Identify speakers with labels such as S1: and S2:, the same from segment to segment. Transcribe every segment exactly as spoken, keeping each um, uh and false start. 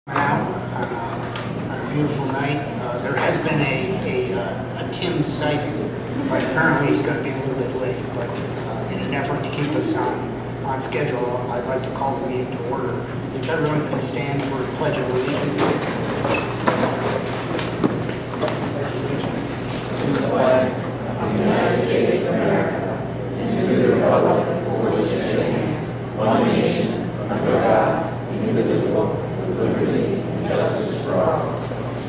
S1: Out uh, on a beautiful night. Uh, there has been a, a, uh, a Tim sighting, but apparently he's going to be a little bit late. But uh, in an effort to keep us on, on schedule, I'd like to call the meeting to order. If everyone can stand for the Pledge of Allegiance.
S2: To the flag of the United States of America, and to the republic for which it stands, one nation, under God, indivisible, with liberty and justice for all.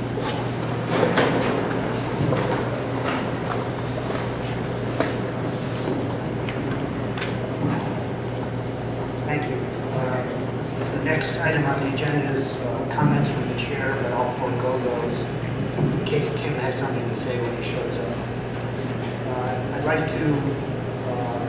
S1: Thank you. Uh, the next item on the agenda is uh, comments from the chair, but I'll forego those in case Tim has something to say when he shows up. Uh, I'd like to uh,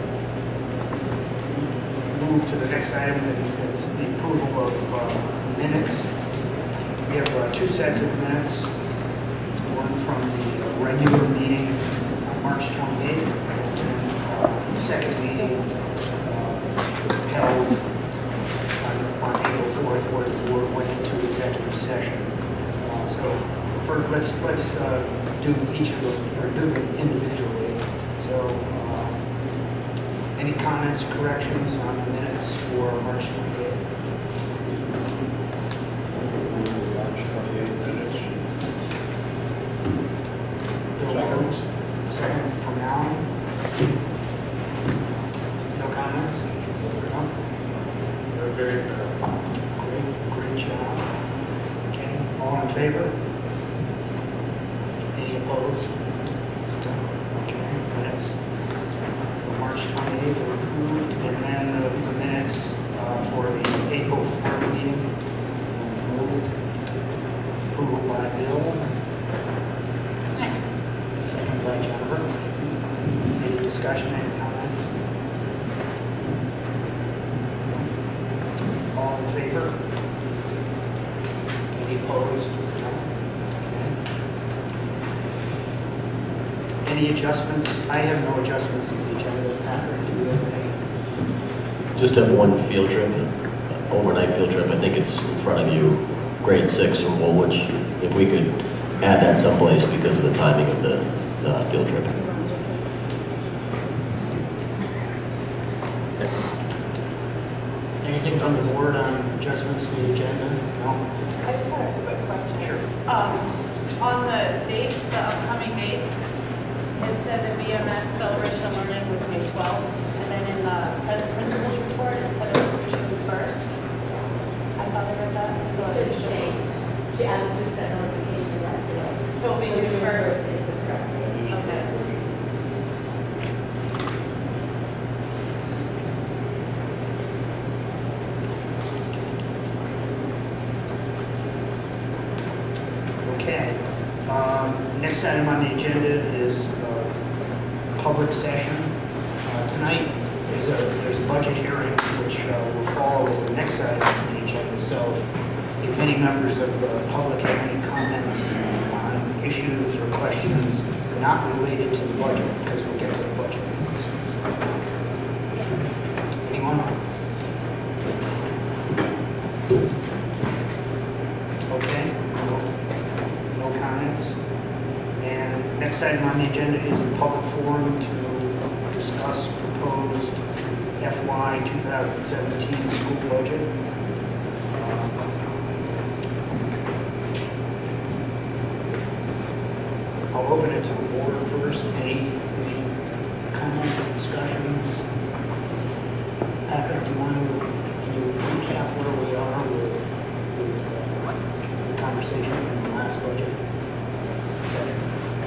S1: move to the next item, that is the approval of uh, minutes. We have uh, two sets of minutes, one from the uh, regular meeting on March twenty-eighth, and uh, the second meeting uh, held on, on April fourth, where the board went into executive session. Uh, so for, let's let's uh, do each of them, or do them individually. So uh, any comments, corrections on the minutes for March twenty-eighth? Second from Alan. No comments? No? They're very great, great job. Okay, all in favor? Any opposed? Okay, minutes for March twenty-eighth are approved, and then the, the minutes uh, for the April fourth meeting moved. Approval by Bill. Second by Jennifer. Any discussion, any comments? All in favor? Any opposed? No? Okay. Any adjustments? I have no adjustments to the agenda. Patrick, do you have any?
S3: Just have one field trip, uh, overnight field trip. I think it's in front of you, grade six from Woolwich. If we could add that someplace because of the timing of the uh, field trip.
S1: Anything from the board on adjustments to the agenda? No?
S4: I just had a quick question.
S1: Sure.
S4: Um, on the date, the upcoming date, it said the B M S celebration of learning was May twelfth, and then in the prin- principal's report, it said it was June first. I thought I read that. So it
S5: Just
S4: was
S5: changed. She added just that notification last day.
S4: So it'll be
S5: So
S4: June first.
S5: is the correct date.
S4: Okay.
S1: Okay. Um, next item on the agenda is uh, public session. Uh, tonight is a there's a budget hearing which uh, will follow as the next item on the agenda. So if any members of the public have any comments on issues or questions not related to the budget, because we'll get to the budget. Anyone? Okay. No, no comments. And next item on the agenda is the public forum to discuss proposed F Y twenty seventeen school budget. I'll open it to the board first. Any, any comments, discussions? Patrick, do you want to, can you recap where we are with, with uh, the conversation in the last budget session?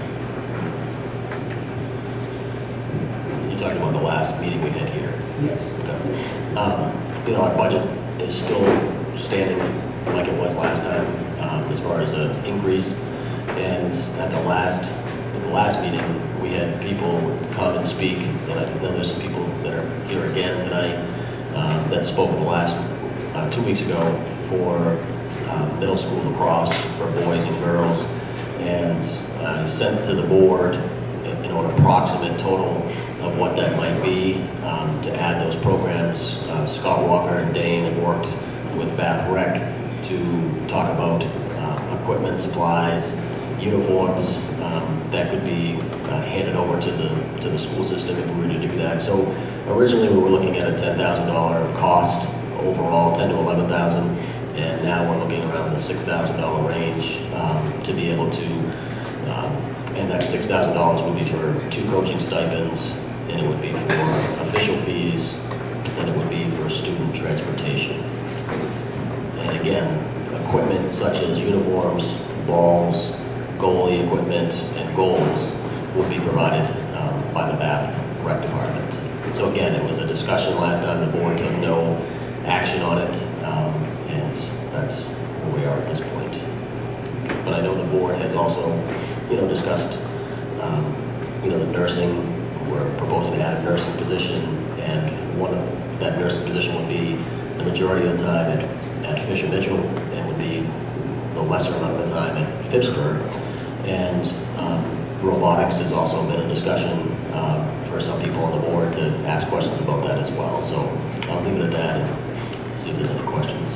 S3: You talked about the last meeting we had here.
S1: Yes.
S3: Okay. Um, you know, our budget is still standing like it was last time um, as far as an increase. And at the last, at the last meeting, we had people come and speak, and I know there's some people that are here again tonight um, that spoke the last uh, two weeks ago for um, middle school lacrosse for boys and girls, and uh, sent to the board you know an approximate total of what that might be um, to add those programs. Uh, Scott Walker and Dane have worked with Bath Rec to talk about uh, equipment, supplies, uniforms um, that could be uh, handed over to the to the school system if we were to do that. So originally we were looking at a ten thousand dollar cost overall, ten to eleven thousand, and now we're looking around the six thousand dollar range um, to be able to. Um, and that six thousand dollars would be for two coaching stipends, and it would be for official fees, and it would be for student transportation. And again, equipment such as uniforms, balls, goalie equipment, and goals will be provided um, by the Bath Rec Department. So again, it was a discussion last time. The board took no action on it, um, and that's where we are at this point. But I know the board has also, you know, discussed, um, you know, the nursing. We're proposing to add a nursing position, and one of that nursing position would be the majority of the time at, at Fisher Mitchell, and would be the lesser amount of the time at Phippsburg. And um, robotics has also been a discussion um, for some people on the board to ask questions about that as well. So I'll leave it at that and see if there's any questions.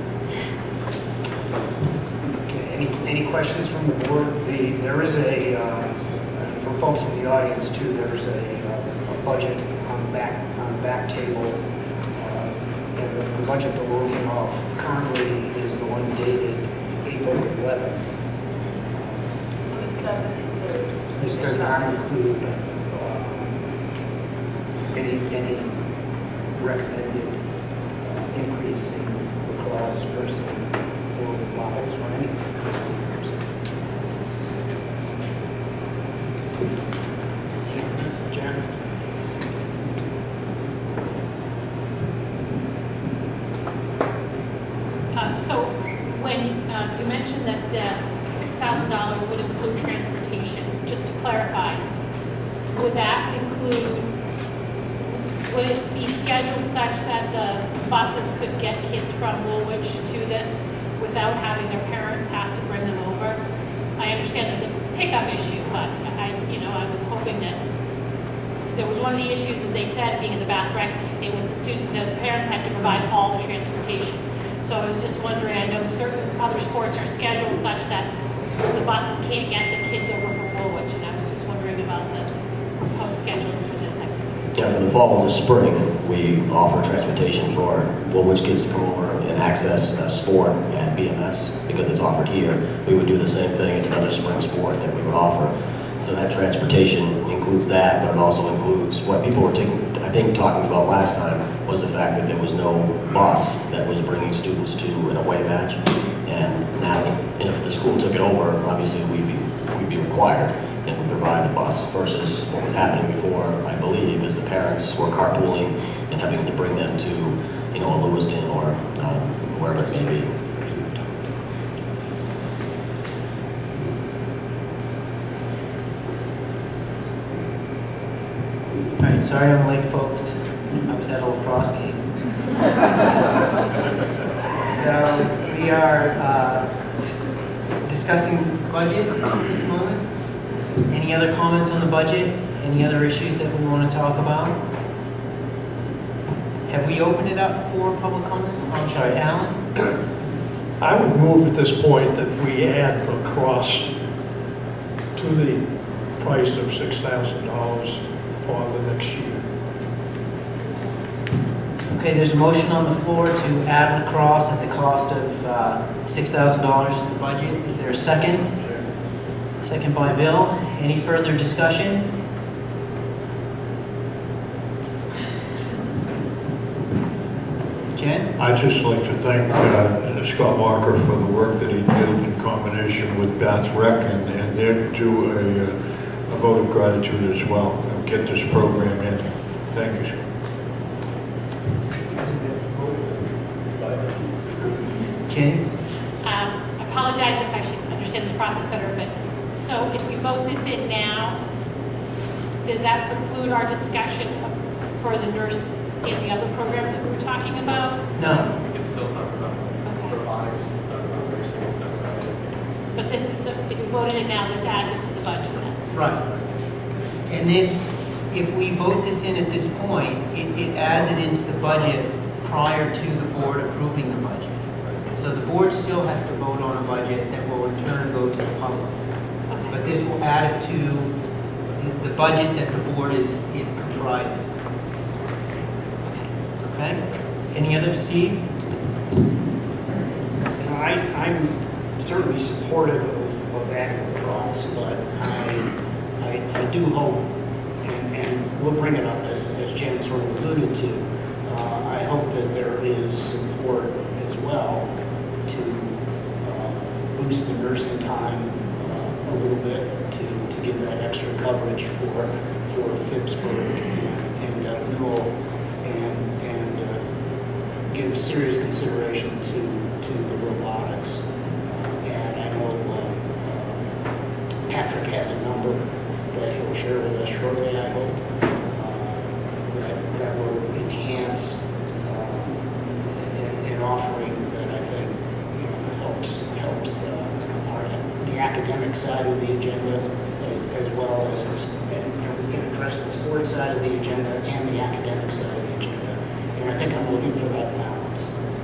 S1: Okay, any, any questions from the board? The, there is a, uh, for folks in the audience too, there's a, uh, a budget on the back, on the back table. Uh, and the, the budget that we're working off currently is the one dated April eleventh.
S4: This doesn't include.
S1: This does not include uh, any, any recommended uh, increase in lacrosse versus or models or anything. Jen?
S4: Uh, so when uh, you mentioned that the six thousand dollars would include transportation, just to clarify, would that include, would it be scheduled such that the buses could get kids from Woolwich to this without having their parents have to bring them over? I understand there's a pickup issue, but I, you know, I was hoping that there was one of the issues that they said, being in the Bath Rec, it was the students, the parents had to provide all the transportation. So I was just wondering, I know certain other sports are scheduled such that the buses can't get the kids over from Woolwich, and I was just wondering about the post scheduling for this activity.
S3: Yeah, for the fall and the spring, we offer transportation for Woolwich kids to come over and access a sport at B M S because it's offered here. We would do the same thing. It's another spring sport that we would offer. So that transportation includes that, but it also includes what people were taking, I think, talking about last time was the fact that there was no bus that was bringing students to an away match. And now, and if the school took it over, obviously we'd be, we'd be required and would provide a bus versus what was happening before, I believe, is the parents were carpooling and having to bring them to, you know, a Lewiston or um, wherever it may be.
S6: All right, sorry I'm late, folks. I was at a lacrosse game. So we are uh, discussing budget at this moment. Any other comments on the budget? Any other issues that we want to talk about? Have we opened it up for public comment? Oh, I'm sorry, Alan?
S7: I would move at this point that we add lacrosse to the price of six thousand dollars for the next year.
S6: Okay, there's a motion on the floor to add lacrosse at the cost of uh, six thousand dollars to the budget. Is there a second? Second by Bill. Any further discussion? Jen?
S8: I'd just like to thank uh, Scott Walker for the work that he did in combination with Bath Rec, and, and they're due a, a vote of gratitude as well. And get this program in. Thank you.
S6: Jen?
S4: Um, apologize if I should understand this process better, but so if we vote this in now, does that preclude our discussion of, for the nurse in the other programs that we were talking about?
S6: No.
S2: We can still talk about
S4: Okay.
S2: robotics, talk about nursing, talk about everything.
S4: But this is the, if we voted it now, this adds it to the budget then?
S6: Right. And this, if we vote this in at this point, it, it adds it into the budget prior to the board approving the budget. So So the board still has to vote on a budget that will in turn go to the public. But this will add it to the budget that the board is, is comprising. Okay? Any other, Steve?
S1: You know, I, I'm certainly supportive of, of adding the cross, but I, I, I do hope, and, and we'll bring it up as, as Jen sort of alluded to, uh, I hope that there is support as well to uh, boost the nursing time uh, a little bit to, to give that extra coverage for, for Phippsburg and, and uh, Newell, and, and uh, give serious consideration to, to the robotics. Uh, and I know uh, Patrick has a number that he'll share with us shortly, I hope, uh, that, that will enhance uh, an, an offering that I think, you know, helps, helps uh, our, the academic side of the agenda as, as well as this, and, you know, we can address the sports side of the agenda and the academic side of the agenda. And I think I'm looking for that balance.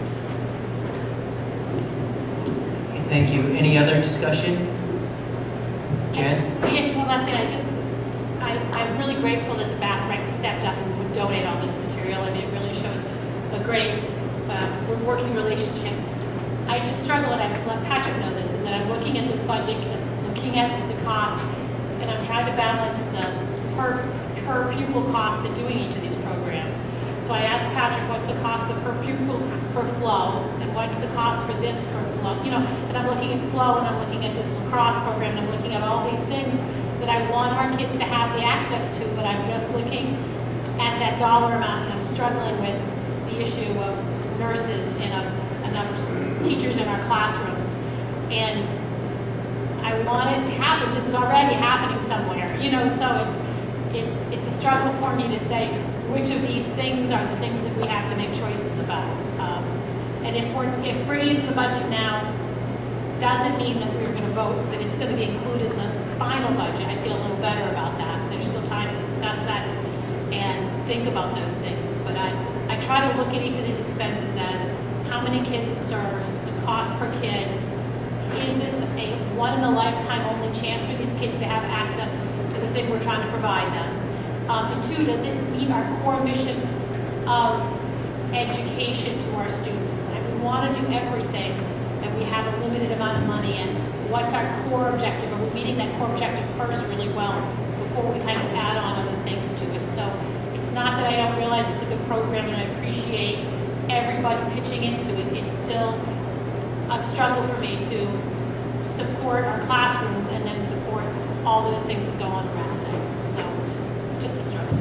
S6: Okay, thank you. Any other discussion? Jen?
S4: Yes, one last thing, I just, I, I'm really grateful that the Bath Rec stepped up and would donate all this material, and it really shows a great uh, working relationship. I just struggle, and I've let Patrick know this, is that I'm looking at this budget, and looking at the cost, and I'm trying to balance the per, per pupil cost of doing each of these programs. So I asked Patrick, what's the cost of per pupil per flow, and what's the cost for this per flow? You know, and I'm looking at flow, and I'm looking at this lacrosse program, and I'm looking at all these things that I want our kids to have the access to, but I'm just looking at that dollar amount, and I'm struggling with the issue of nurses and of enough teachers in our classrooms. And I want it to happen. This is already happening somewhere, you know, so it's it, it's a struggle for me to say which of these things are the things that we have to make choices about. Um, and if we're if bringing it to the budget now doesn't mean that we're going to vote that it's going to be included in the final budget, I feel a little better about that. There's still time to discuss that and think about those things. But I, I try to look at each of these expenses as how many kids it serves, the cost per kid. Is this a one-in-a-lifetime only chance for these kids to have access to the thing we're trying to provide them? Um, and two, does it meet our core mission of education to our students? And we want to do everything, and we have a limited amount of money, and what's our core objective? Are we meeting that core objective first really well before we kind of add on other things to it? So it's not that I don't realize it's a good program, and I appreciate everybody pitching into it. It's still a struggle for me to support our classrooms and then support all the things that go on around there. So it's just a struggle.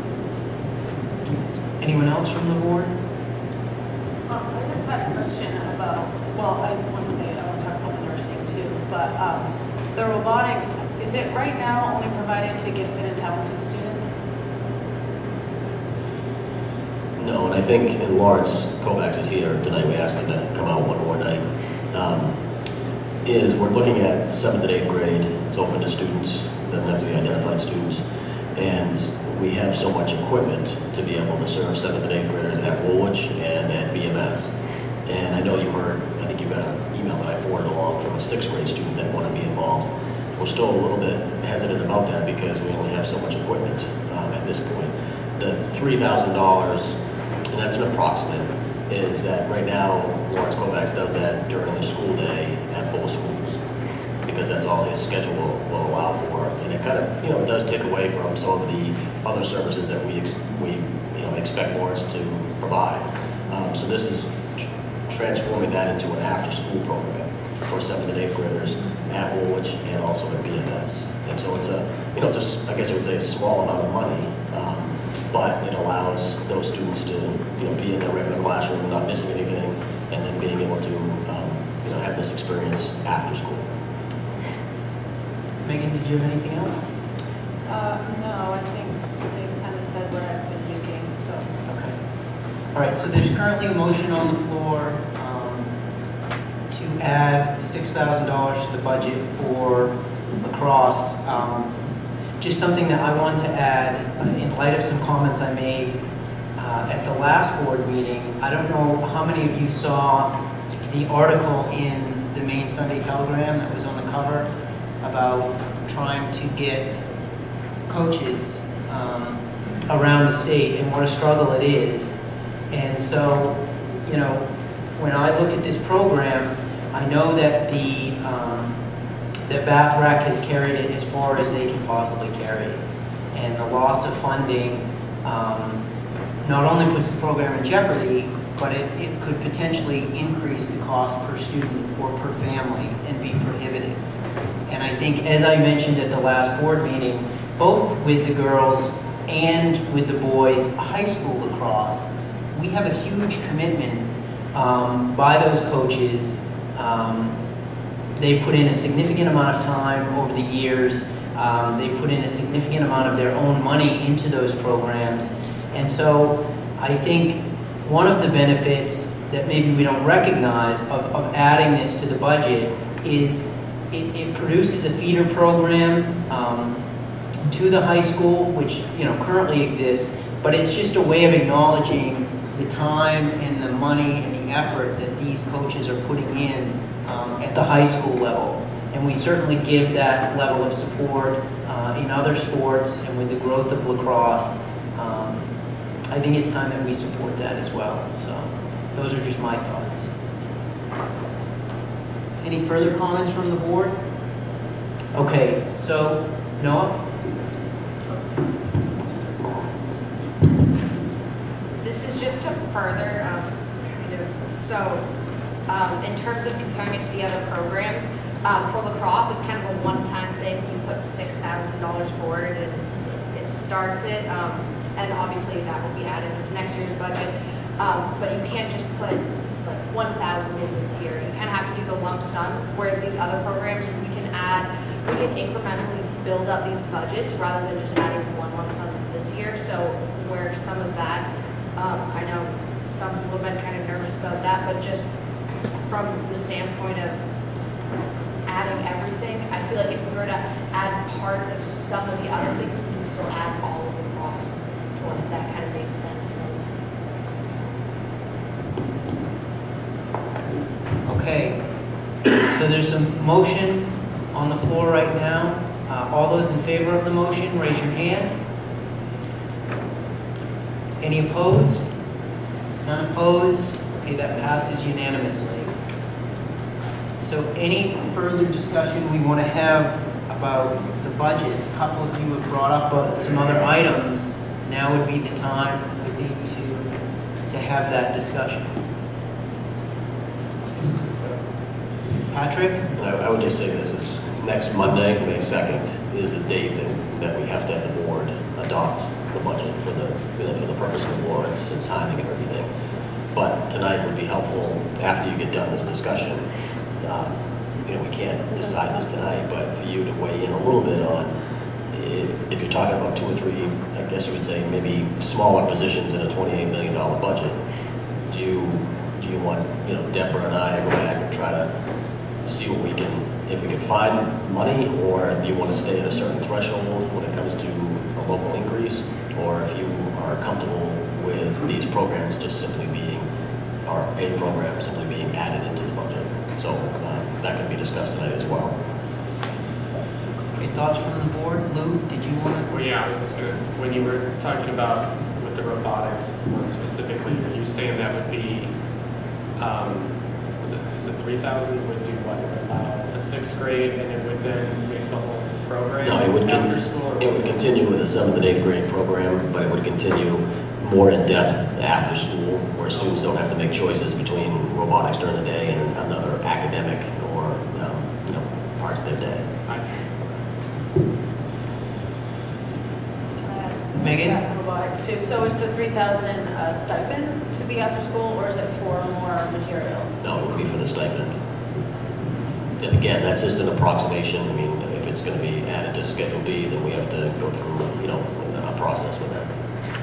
S6: Anyone else from the board?
S4: Um, I just had a question about, well, I want to say, I want to talk about the nursing too, but um, the robotics, is it right now only provided to gifted and talented students?
S3: No, and I think, and Lawrence Kovacs is here tonight, we asked him to come out one more night, um, is we're looking at seventh and eighth grade. It's open to students, doesn't have to be identified students, and we have so much equipment to be able to serve seventh and eighth graders at Woolwich and at B M S. And I know you heard, I think you got an email that I forwarded along from a sixth grade student that wanted to be involved. We're still a little bit hesitant about that because we only have so much equipment um, at this point. The three thousand dollars, and that's an approximate, is that right now Lawrence Kovacs does that during the school day at both schools because that's all his schedule will, will allow for. And it kind of, you know, it does take away from some of the other services that we, ex we you know, expect Lawrence to provide. Um, so this is tr transforming that into an after-school program for seventh and eighth graders at Woolwich and also at B M S. And so it's a, you know, it's a, I guess I would say a small amount of money, um, but it allows those students to, you know, be in their regular classroom, not missing anything, and then being able to, um, you know, have this experience after school.
S6: Megan, did you have anything else?
S4: Uh, no, I think they kind of said what I've been thinking, so.
S6: Okay. All right, so there's currently a motion on the floor um, to add six thousand dollars to the budget for lacrosse. Um, just something that I want to add uh, in light of some comments I made uh, at the last board meeting. I don't know how many of you saw the article in the Maine Sunday Telegram that was on the cover about trying to get coaches um, around the state and what a struggle it is. And so, you know, when I look at this program, I know that the um, that Bath Rec has carried it as far as they can possibly carry it. And the loss of funding um, not only puts the program in jeopardy, but it, it could potentially increase the cost per student or per family and be prohibitive. And I think, as I mentioned at the last board meeting, both with the girls and with the boys high school lacrosse, we have a huge commitment um, by those coaches. Um, they put in a significant amount of time over the years. Um, they put in a significant amount of their own money into those programs. And so I think one of the benefits that maybe we don't recognize of, of adding this to the budget is it, it produces a feeder program um, to the high school, which you know currently exists, but it's just a way of acknowledging the time and the money and the effort that these coaches are putting in um, at the high school level. And we certainly give that level of support uh, in other sports and with the growth of lacrosse. Um, I think it's time that we support that as well. So those are just my thoughts. Any further comments from the board? Okay, so Noah?
S9: This is just to further um, kind of, so um, in terms of comparing it to the other programs, um, for lacrosse, it's kind of a one-time thing. You put six thousand dollars forward and it starts it, um, and obviously that will be added into next year's budget, um, but you can't just put like one thousand in this year. You kind of have to do the lump sum, whereas these other programs, we can add, we can incrementally build up these budgets rather than just adding one lump sum this year. So where some of that, um, I know some people have been kind of nervous about that, but just from the standpoint of adding everything, I feel like if we were to add parts of some of the other things, we can still add all of the costs. If that kind of makes sense.
S6: Okay, so there's a motion on the floor right now. Uh, all those in favor of the motion, raise your hand. Any opposed? None opposed? Okay, that passes unanimously. So any further discussion we want to have about the budget? A couple of you have brought up uh, some other items. Now would be the time, I think, to, to have that discussion. Patrick?
S3: I, I would just say this is next Monday, May second, is a date that, that we have to have the board adopt the budget for the, you know, for the purpose of the warrants and timing and everything. But tonight would be helpful after you get done this discussion. Um, you know, we can't decide this tonight, but for you to weigh in a little bit on if, if you're talking about two or three, I guess you would say maybe smaller positions in a twenty-eight million dollar budget. Do you do you want you know Deborah and I to go back and try to see what we can, if we can find money, or do you want to stay at a certain threshold when it comes to a local increase, or if you are comfortable with these programs just simply being, or a program simply being added into the budget? So uh, that can be discussed tonight as well.
S6: Okay, thoughts from the board? Lou, did you want to?
S10: Well, yeah, I was just gonna, when you were talking about with the robotics one specifically, are you saying that would be, um, was it, is it three thousand would do what, uh, a sixth grade, and it would then make the whole program
S3: No, it would,
S10: after
S3: con
S10: school? Or
S3: it would continue with a seventh and eighth grade program, but it would continue more in depth after school, where students don't have to make choices between robotics during the day and another academic or um, you know parts of their day.
S10: I see.
S6: Megan?
S4: Yeah, robotics too. So is the three thousand uh, stipend to be after school, or is it for more materials?
S3: No, it would be for the stipend. And again, that's just an approximation. I mean, if it's going to be added to Schedule B, then we have to go through you know a process with that.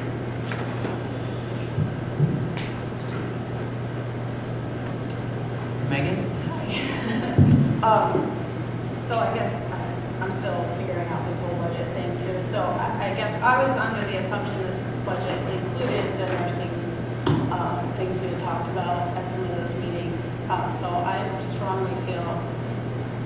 S6: Megan?
S4: Um, so I guess I- I'm still figuring out this whole budget thing too. So I, I guess I was under the assumption this budget included the nursing um, things we had talked about at some of those meetings. Um, so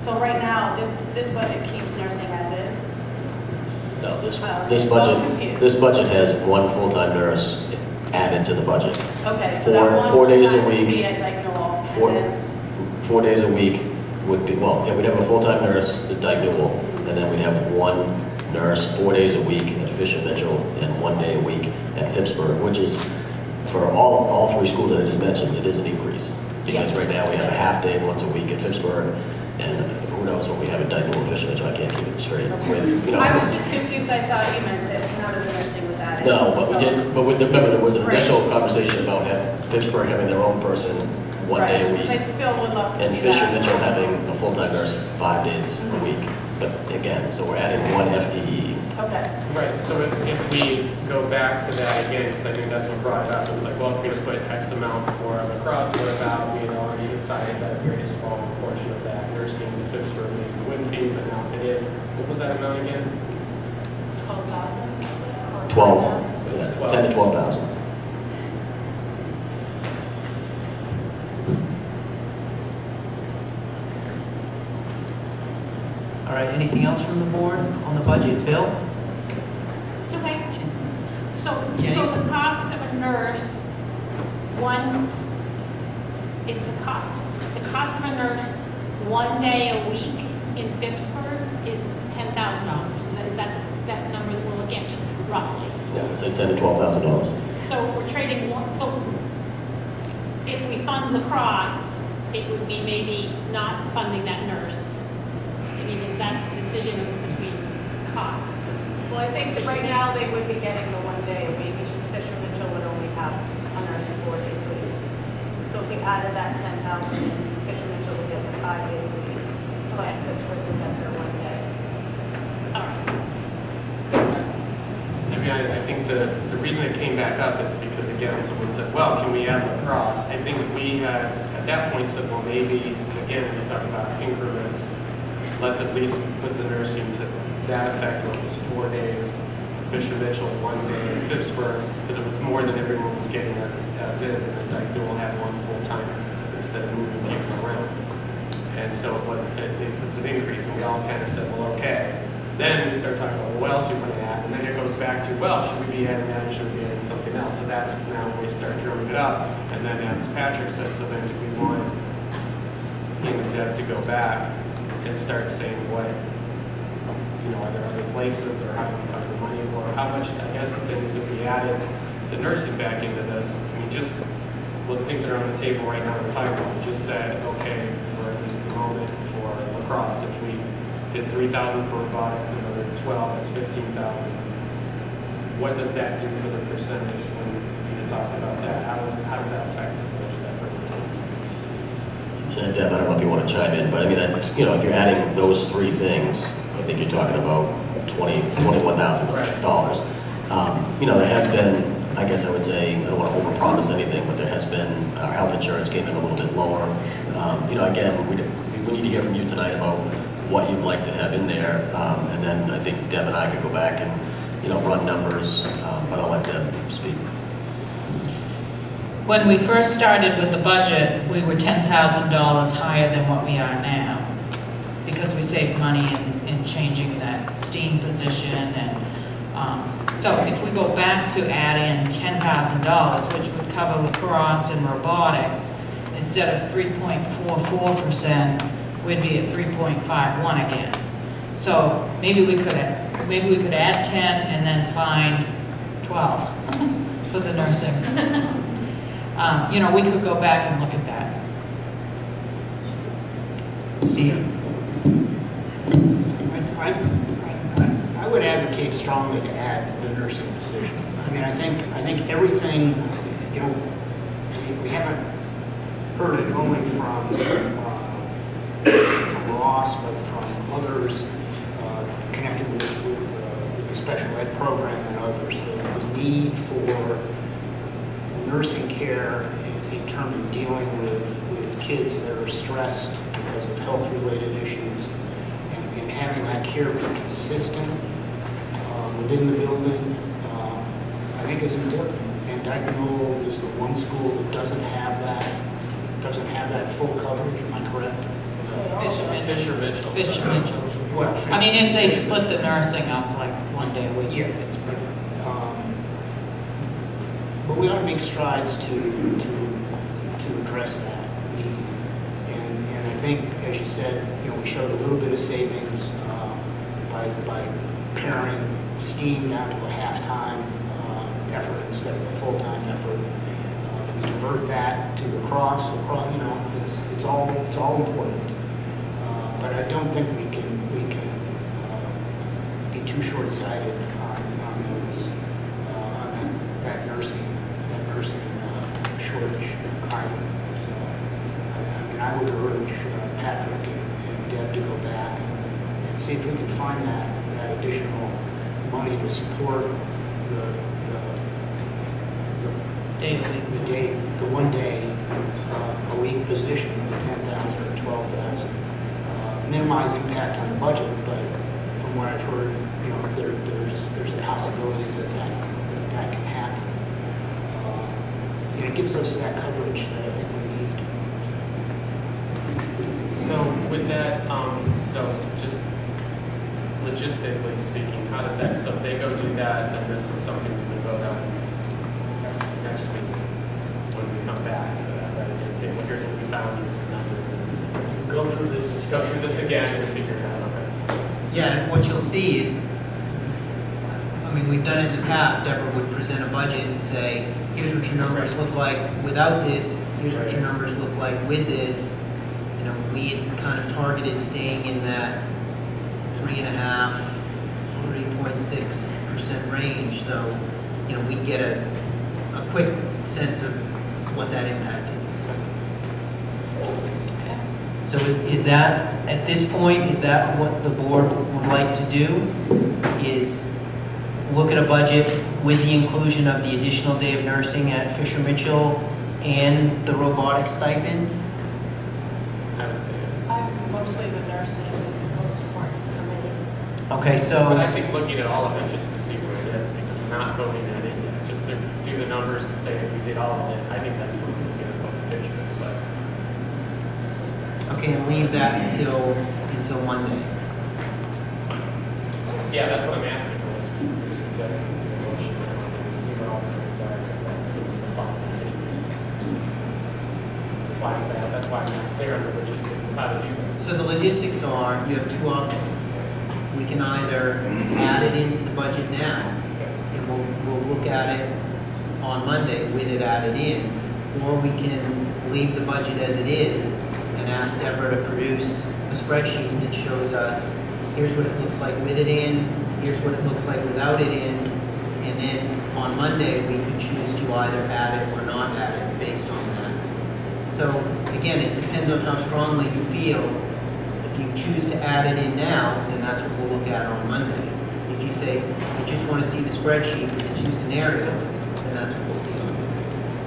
S4: So right now, this, this budget keeps nursing as is?
S3: No, this,
S4: Oh,
S3: this
S4: okay.
S3: budget,
S4: So confused.
S3: this budget has one full-time nurse added to the budget.
S4: Okay, so
S3: Four-
S4: that one
S3: four days a
S4: full-time would
S3: week.
S4: be at Dyke Newell, and
S3: Four,
S4: then-
S3: four days a week would be, well, yeah, we'd have a full-time nurse at Dyke Newell, and then we'd have one nurse, four days a week at Fisher Mitchell, and one day a week at Pittsburgh, which is, for all, all three schools that I just mentioned, it is an increase. Because right now, we have a half day once a week at Pittsburgh, and who knows what we have at Dyke Newell and Fisher Mitchell, I can't keep it straight. With, you know,
S4: I was just confused, I thought you meant that none of the nursing was added.
S3: No, but we
S4: So-
S3: did, but with, remember, there was an
S4: Right.
S3: initial conversation about have Pittsburgh having their own person one day a
S4: Right,
S3: week.
S4: which I still would love to
S3: And
S4: see
S3: Fisher
S4: that.
S3: Mitchell having a full-time nurse five days a week. But again, so we're adding one F T E.
S4: Okay.
S10: Right, so if, if we go back to that again, because I think that's what brought it up, it was like, well, if we're gonna put X amount for lacrosse, what about, we had already decided that a very small portion of that nursing in Pittsburgh maybe wouldn't be, but now it is. What was that amount again?
S4: Twelve thousand?
S3: Twelve,
S10: It was
S3: yeah,
S10: twelve.
S3: ten to twelve thousand.
S6: All right, anything else from the board on the budget? Bill?
S4: Okay. So,
S6: Jenny?
S4: so the cost of a nurse, one, is the cost, the cost of a nurse, one day a week in Phippsburg is ten thousand dollars. Is that, is that, that number that we're looking at, just roughly?
S3: Yeah, I'd say ten to twelve thousand dollars.
S4: So we're trading one, so if we fund lacrosse, it would be maybe not funding that nurse. I mean, is that the decision between costs?
S11: Well, I think that right now they would be getting the one day a week, it's just Fisher Mitchell would only have a nurse four days a week. So if we added that ten thousand, Fisher Mitchell would get the five days a week, plus Pittsburgh would get their one day.
S4: All right.
S10: I mean, I, I think the, the reason it came back up is because, again, someone said, well, can we add lacrosse? I think we had, at that point, said, well, maybe, again, we talk about increments, let's at least put the nursing to that effect, where it was four days, Fisher Mitchell, one day in Pittsburgh, because it was more than everyone was getting as, as is, and then Dyke Newell had one full-time instead of moving people around. And so it was, it, it was an increase, and we all kind of said, well, okay. Then we start talking about, well, what else are we going to add? And then it goes back to, well, should we be adding that, or should we be adding something else? So that's now when we start drumming it up. And then as Patrick said, so then do we want, you know, Deb to go back and start saying what, you know, are there other places, or how do we find the money, or how much, I guess the thing is, if we added the nursing back into this, I mean, just, well, the things that are on the table right now, we're talking about, we just said, okay, for at least the moment, for lacrosse, if we did three thousand for robotics, another twelve, that's fifteen thousand. What does that do for the percentage when you talk about that? How does, how does that affect the budget effort?
S3: And Deb, I don't know if you want to chime in, but I mean, that, you know, if you're adding those three things, I think you're talking about twenty, twenty-one thousand dollars. Um, you know, there has been, I guess I would say, I don't want to overpromise anything, but there has been, our health insurance came in a little bit lower. Um, you know, again, we, we need to hear from you tonight about what you'd like to have in there, um, and then I think Deb and I could go back and, you know, run numbers, um, but I'll let Deb speak.
S12: When we first started with the budget, we were ten thousand dollars higher than what we are now, because we saved money in, in changing that STEAM position. And um, so if we go back to add in ten thousand dollars, which would cover lacrosse and robotics, instead of three point four four percent, we'd be at three point five one again. So maybe we could maybe we could add ten and then find twelve for the nursing. Um, you know, we could go back and look at that.
S6: Steve? I, I, I would advocate strongly to add the nursing position. I mean, I think, I think everything, you know, we, we haven't heard it only from, uh, from Ross, but from others uh, connected with, with, uh, with the special ed program and others, the, the need for nursing care in, in terms of dealing with, with kids that are stressed because of health-related issues, and, and having that care be consistent uh, within the building, uh, I think is important. And Dyke Newell is the one school that doesn't have that, doesn't have that full coverage. Am I correct?
S12: Fisher Mitchell.
S10: Fisher Mitchell.
S12: Fisher Mitchell.
S1: Well,
S12: I mean, if they split the nursing up like one day a week.
S1: Yeah, it's, um, but we ought to make strides to, to, to address that. We- And, and I think, as you said, you know, we showed a little bit of savings, uh, by, by paring STEAM down to a half-time, uh, effort instead of a full-time effort. Uh, If we divert that to lacrosse, lacrosse, you know, it's, it's all, it's all important. Uh, But I don't think we can, we can, uh, be too short-sighted on, on those, uh, on that, that nursing, that nursing, uh, shortage item. So, I, I mean, I would urge uh, Patrick and and Deb to go back and and see if we can find that, that additional money to support the, the, the
S12: Daily.
S1: the day, the one day, uh, a week position, the ten thousand or twelve thousand. Uh, minimize impact on the budget, but from what I've heard, you know, there, there's, there's a possibility that that, that, that can happen. Uh, you know, it gives us that coverage that I think we need.
S10: So with that, um, so just logistically speaking, how does that, so if they go do that, then this is something we can vote on next week when we come back to that, right? And say, well, here's what we found, here's the numbers, and
S1: Go through this
S10: go
S1: discussion.
S10: through this again and figure it out, okay?
S6: Yeah, and what you'll see is, I mean, we've done it in the past, Deborah would present a budget and say, here's what your numbers look like without this, here's what your numbers look like with this. You know, we had kind of targeted staying in that three and a half, three point six percent range, so, you know, we'd get a, a quick sense of what that impact is. So is, is that, at this point, is that what the board would like to do? Is look at a budget with the inclusion of the additional day of nursing at Fisher Mitchell and the robotic stipend?
S10: I would say it.
S4: I'm mostly the nursing is the most important for me.
S6: Okay, so,
S10: But I think looking at all of it just to see where it is, because we're not voting that in yet, just to do the numbers to say if we did all of it, I think that's what we're going to put the picture, but.
S6: okay, and leave that until, until Monday.
S10: Yeah, that's what I'm asking, was you're suggesting the motion now, and see what all the things are, because that's the problem. That's why I'm, saying- that's why I'm not clear on the logistics of how to do this.
S6: So the logistics are, you have two options. We can either add it into the budget now, and we'll, we'll look at it on Monday with it added in, or we can leave the budget as it is and ask Deborah to produce a spreadsheet that shows us, here's what it looks like with it in, here's what it looks like without it in, and then on Monday, we could choose to either add it or not add it based on that. So again, it depends on how strongly you feel. If you choose to add it in now, then that's what we'll look at on Monday. If you say, you just want to see the spreadsheet with the two scenarios, then that's what we'll see on Monday.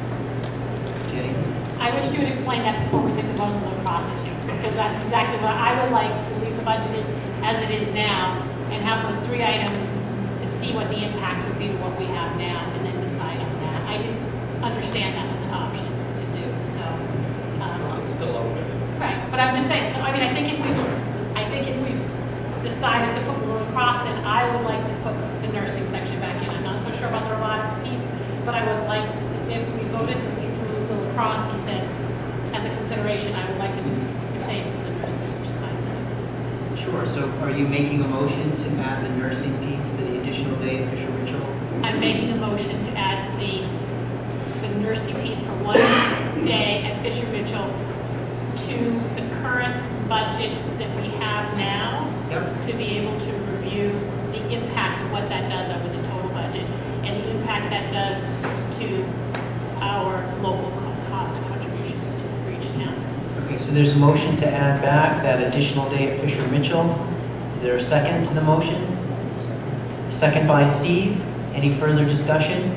S6: Jenny?
S11: I wish you would explain that before we took the vote on the lacrosse issue, because that's exactly what I would like to leave the budget is- as it is now, and have those three items to see what the impact would be to what we have now, and then decide on that. I didn't understand that was an option to do, so. um,
S10: It's still open. It's-
S11: Right, but I'm just saying, so I mean, I think if we, I think if we decided to put the lacrosse in, I would like to put the nursing section back in. I'm not so sure about the robotics piece, but I would like, if we voted to at least move the lacrosse piece in as a consideration, I would like to do the same for the nursing, which is fine.
S6: Sure, so are you making a motion to add the nursing piece to the additional day at Fisher Mitchell?
S11: I'm making a motion to add the, the nursing piece for one day at Fisher Mitchell to the current budget that we have now,
S6: Yep.
S11: to be able to review the impact of what that does over the total budget, and the impact that does to our local co- cost contributions to for each town.
S6: Okay, so there's a motion to add back that additional day at Fisher Mitchell. Is there a second to the motion? Second by Steve. Any further discussion?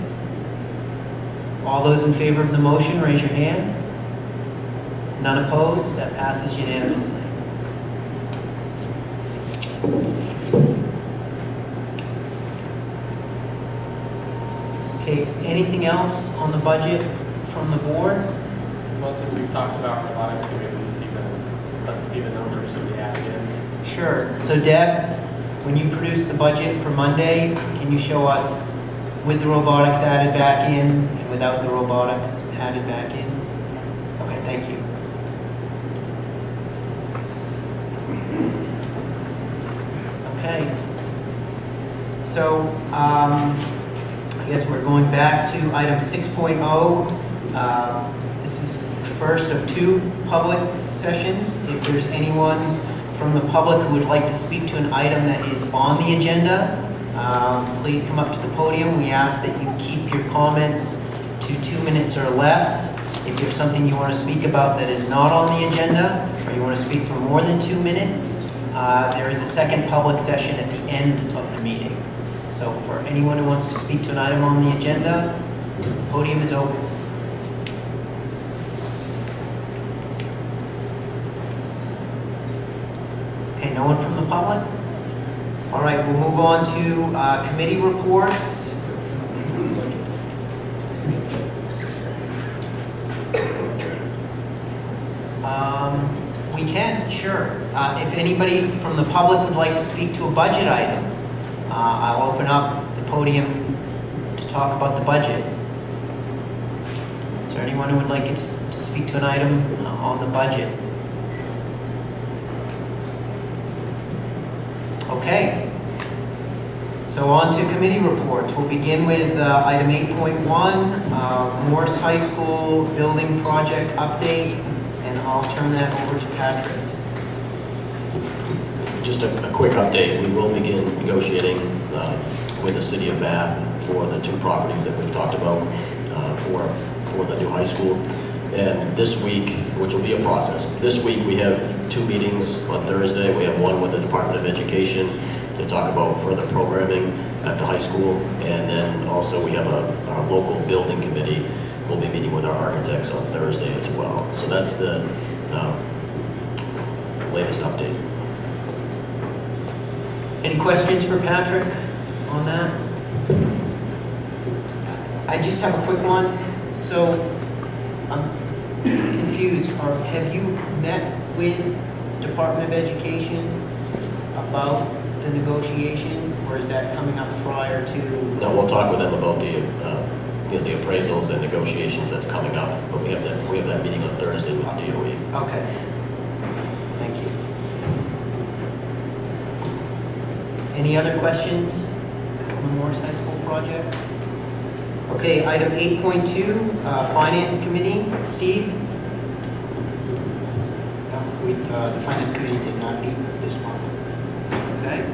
S6: All those in favor of the motion, raise your hand. None opposed? That passes unanimously. Okay, anything else on the budget from the board?
S10: Well, since we've talked about robotics, can we at least see the let's see the numbers of the add-ins.
S6: Sure. So Deb, when you produce the budget for Monday, can you show us with the robotics added back in and without the robotics added back in? Okay, thank you. Okay. So, um, I guess we're going back to item six point oh. Uh, this is the first of two public sessions. If there's anyone from the public who would like to speak to an item that is on the agenda, um, please come up to the podium. We ask that you keep your comments to two minutes or less. If there's something you want to speak about that is not on the agenda, or you want to speak for more than two minutes, uh, there is a second public session at the end of the meeting. So for anyone who wants to speak to an item on the agenda, the podium is open. Okay, no one from the public? All right, we'll move on to uh, committee reports. Um, we can, sure. Uh, if anybody from the public would like to speak to a budget item, uh, I'll open up the podium to talk about the budget. Is there anyone who would like to to speak to an item uh, on the budget? Okay. So on to committee reports. We'll begin with uh, item eight point one, uh, Morse High School building project update, and I'll turn that over to Patrick.
S3: Just a, a quick update. We will begin negotiating uh, with the city of Bath for the two properties that we've talked about uh, for, for the new high school. And this week, which will be a process, this week we have two meetings on Thursday. We have one with the Department of Education to talk about further programming at the high school. And then also we have a, our local building committee. We'll be meeting with our architects on Thursday as well. So that's the uh, latest update.
S6: Any questions for Patrick on that? I just have a quick one. So I'm confused. Or have you met with Department of Education about the negotiation, or is that coming up prior to?
S3: No, we'll talk with them about the uh, you know, the appraisals and negotiations that's coming up. But we have that we have that meeting on Thursday with D O E.
S6: Okay. Thank you. Any other questions on the Morris High School project? Okay, item eight point two, uh, Finance Committee. Steve?
S13: No, we, uh, the Finance Committee did not meet this month.
S6: Okay.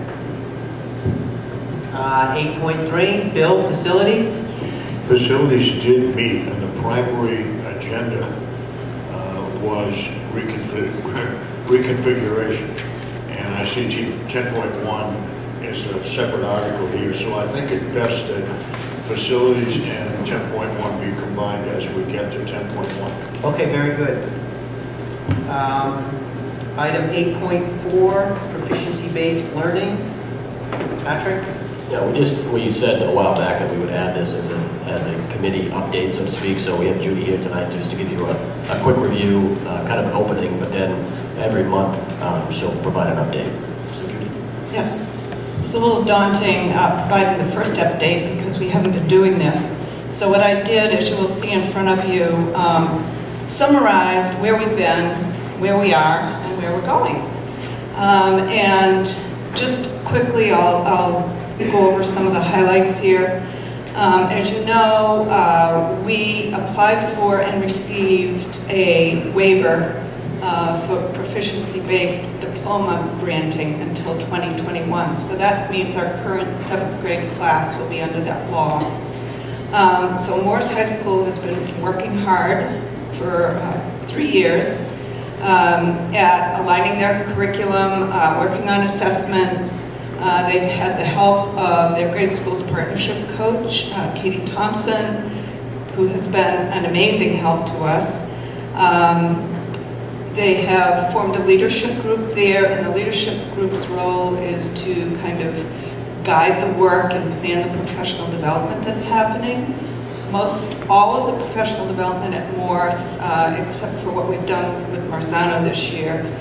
S6: Uh, eight point three, Bill, Facilities.
S8: Facilities did meet, and the primary agenda uh, was reconfig reconfiguration. And I see ten point one is a separate article here, so I think it's best that facilities and ten point one be combined as we get to ten point one.
S6: Okay, very good. Um, item eight point four, proficiency-based learning. Patrick?
S3: Yeah, we just, we said a while back that we would add this as a, as a committee update, so to speak. So we have Judy here tonight just to give you a, a quick review, uh, kind of an opening, but then every month um, she'll provide an update. So Judy.
S14: Yes, it's a little daunting uh, providing the first update because we haven't been doing this. So what I did, as you will see in front of you, um, summarized where we've been, where we are, and where we're going. Um, and just quickly, I'll, I'll go over some of the highlights here. Um, as you know, uh, we applied for and received a waiver uh, for proficiency-based diploma granting until twenty twenty-one. So that means our current seventh grade class will be under that law. Um, so Morris High School has been working hard for uh, three years um, at aligning their curriculum, uh, working on assessments. Uh, they've had the help of their grade school's partnership coach, uh, Katie Thompson, who has been an amazing help to us. Um, they have formed a leadership group there, and the leadership group's role is to kind of guide the work and plan the professional development that's happening. Most all of the professional development at Morris, uh, except for what we've done with Marzano this year,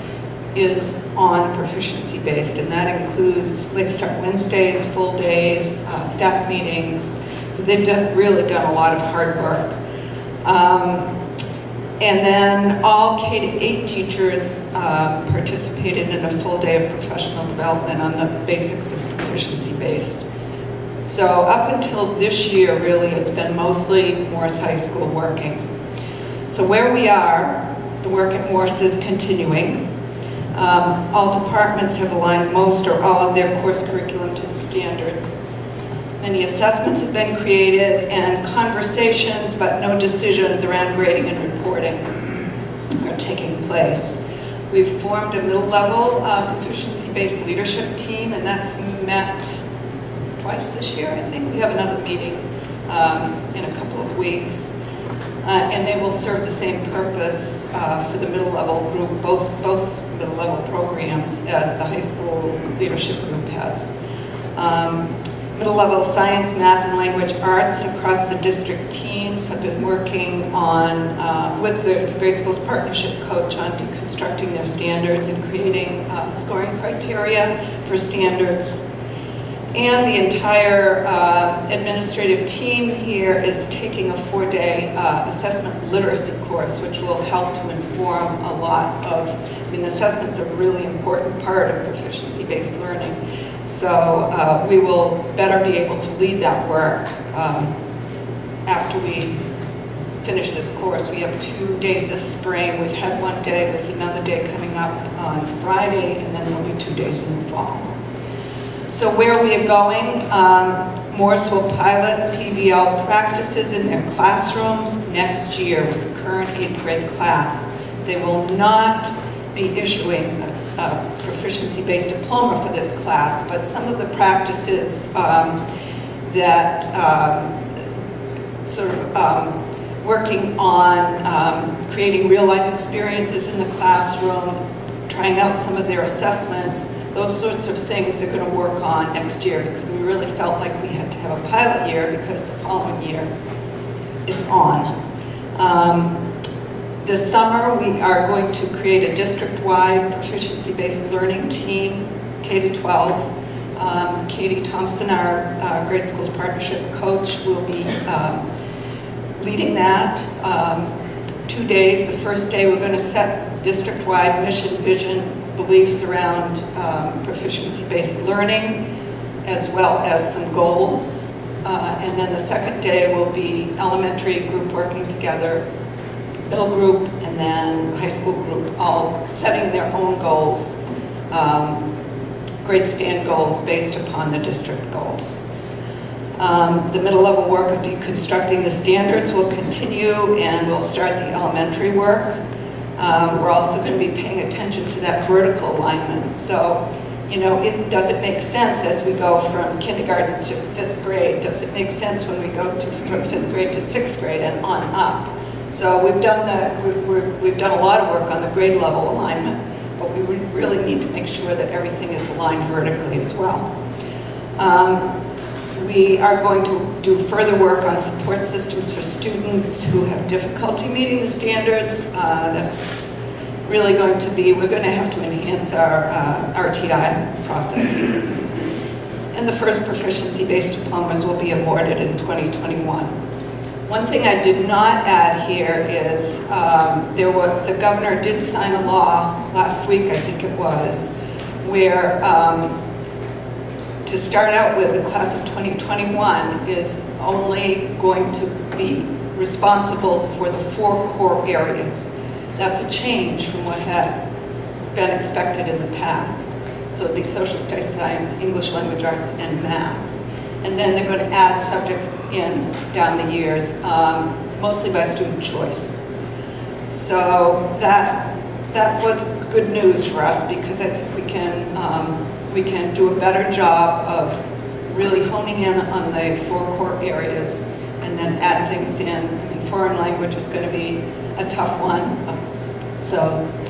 S14: is on proficiency-based, and that includes Lake Start Wednesdays, full days, uh, staff meetings. So they've done, really done a lot of hard work. Um, and then all K to eight teachers uh, participated in a full day of professional development on the basics of proficiency-based. So up until this year, really, it's been mostly Morris High School working. So where we are, the work at Morris is continuing. Um, all departments have aligned most or all of their course curriculum to the standards. Many assessments have been created and conversations, but no decisions around grading and reporting are taking place. We've formed a middle-level uh, proficiency-based leadership team, and that's met twice this year, I think. We have another meeting um, in a couple of weeks. Uh, and they will serve the same purpose uh, for the middle-level group, both, both middle-level programs as the high school leadership group has. Um, middle-level science, math, and language arts across the district teams have been working on, uh, with the grade schools partnership coach on deconstructing their standards and creating uh, scoring criteria for standards. And the entire uh, administrative team here is taking a four-day uh, assessment literacy course, which will help to inform a lot of, I mean, assessment's a really important part of proficiency-based learning. So uh, we will better be able to lead that work um, after we finish this course. We have two days this spring. We've had one day, there's another day coming up on Friday, and then there'll be two days in the fall. So where we are going, um, Morris will pilot P B L practices in their classrooms next year with the current eighth grade class. They will not be issuing a, a proficiency-based diploma for this class, but some of the practices um, that um, sort of um, working on um, creating real-life experiences in the classroom, trying out some of their assessments, those sorts of things they're going to work on next year, because we really felt like we had to have a pilot year because the following year it's on. Um, this summer we are going to create a district-wide proficiency-based learning team, K to twelve. Um, Katie Thompson, our uh, grade schools partnership coach, will be um, leading that. Um, two days. The first day we're going to set district-wide mission, vision, beliefs around um, proficiency-based learning, as well as some goals. Uh, and then the second day will be elementary group working together, middle group, and then high school group, all setting their own goals, um, grade span goals based upon the district goals. Um, the middle level work of deconstructing the standards will continue, and we'll start the elementary work. Um, we're also going to be paying attention to that vertical alignment. So, you know, it, does it make sense as we go from kindergarten to fifth grade? Does it make sense when we go to, from fifth grade to sixth grade and on up? So we've done the, we've, we're, we've done a lot of work on the grade level alignment, but we really need to make sure that everything is aligned vertically as well. Um, We are going to do further work on support systems for students who have difficulty meeting the standards. Uh, that's really going to be, we're going to have to enhance our uh, R T I processes. And the first proficiency-based diplomas will be awarded in twenty twenty-one. One thing I did not add here is um, there were, the governor did sign a law last week, I think it was, where um, to start out with, the class of twenty twenty-one is only going to be responsible for the four core areas. That's a change from what had been expected in the past. So it'd be social studies, science, English language arts, and math. And then they're going to add subjects in down the years, um, mostly by student choice. So that, that was good news for us, because I think we can um, we can do a better job of really honing in on the four core areas and then add things in. I mean, foreign language is going to be a tough one. So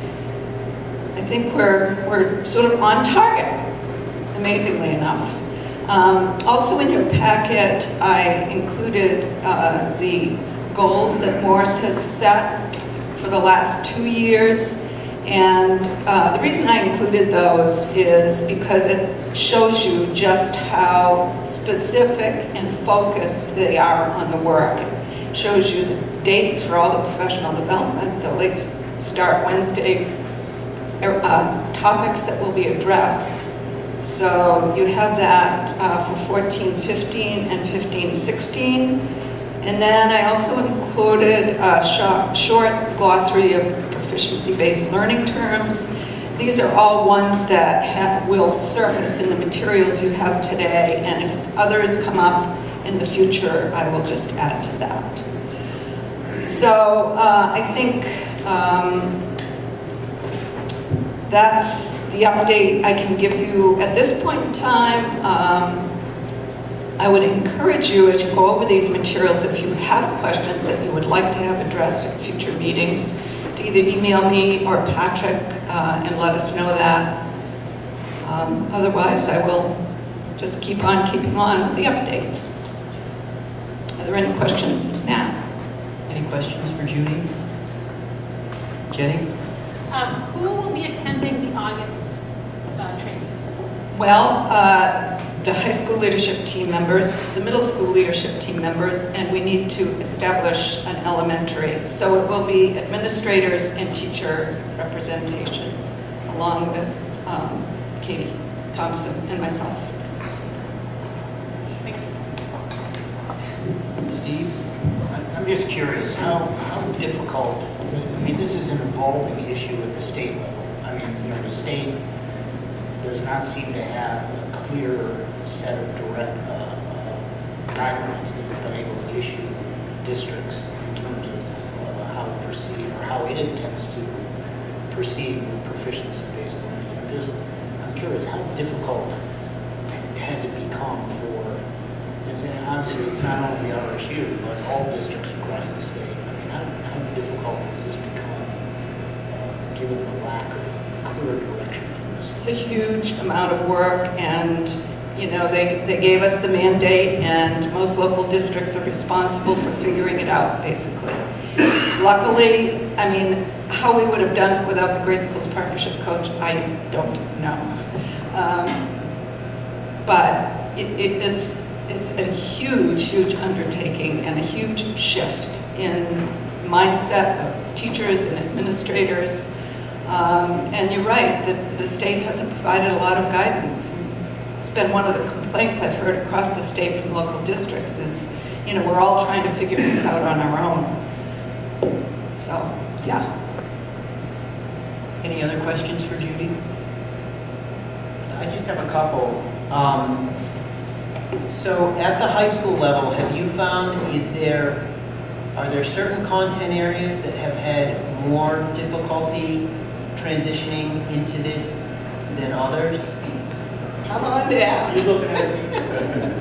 S14: I think we're, we're sort of on target, amazingly enough. Um, also in your packet, I included uh, the goals that Morris has set for the last two years. And uh, the reason I included those is because it shows you just how specific and focused they are on the work. It shows you the dates for all the professional development, the late start Wednesdays, uh, topics that will be addressed. So you have that uh, for fourteen fifteen and fifteen sixteen. And then I also included a short, short glossary of proficiency-based learning terms. These are all ones that ha will surface in the materials you have today, and if others come up in the future, I will just add to that. So uh, I think um, that's the update I can give you at this point in time. Um, I would encourage you, as you go over these materials, if you have questions that you would like to have addressed at future meetings, to either email me or Patrick uh, and let us know that. Um, otherwise, I will just keep on keeping on with the updates. Are there any questions now?
S6: Any questions for Judy? Jenny?
S4: Um, who will be attending the August uh, trainings?
S14: Well, uh, the high school leadership team members, the middle school leadership team members, and we need to establish an elementary. So it will be administrators and teacher representation, along with um, Katie Thompson and myself.
S4: Thank you.
S6: Steve?
S1: I'm just curious, how, how difficult, I mean, this is an evolving issue at the state level. I mean, you know, the state does not seem to have a clear set of direct uh, uh, guidelines that have been able to issue districts in terms of uh, how to proceed or how it intends to proceed with proficiency-based learning. I'm just, I'm curious, how difficult has it become for, and then obviously it's not only R S U, but all districts across the state. I mean, how, how difficult has this become, uh, given the lack of clear direction from this?
S14: It's a huge amount of work, and you know, they, they gave us the mandate, and most local districts are responsible for figuring it out, basically. Luckily, I mean, how we would have done it without the Great Schools Partnership Coach, I don't know. Um, but it, it, it's, it's a huge, huge undertaking and a huge shift in mindset of teachers and administrators. Um, and you're right, the, the state hasn't provided a lot of guidance. It's been one of the complaints I've heard across the state from local districts is, you know, we're all trying to figure this out on our own. So, yeah.
S6: Any other questions for Judy? I just have a couple. Um, so at the high school level, have you found, is there, are there certain content areas that have had more difficulty transitioning into this than others?
S14: Come on down.
S6: You look at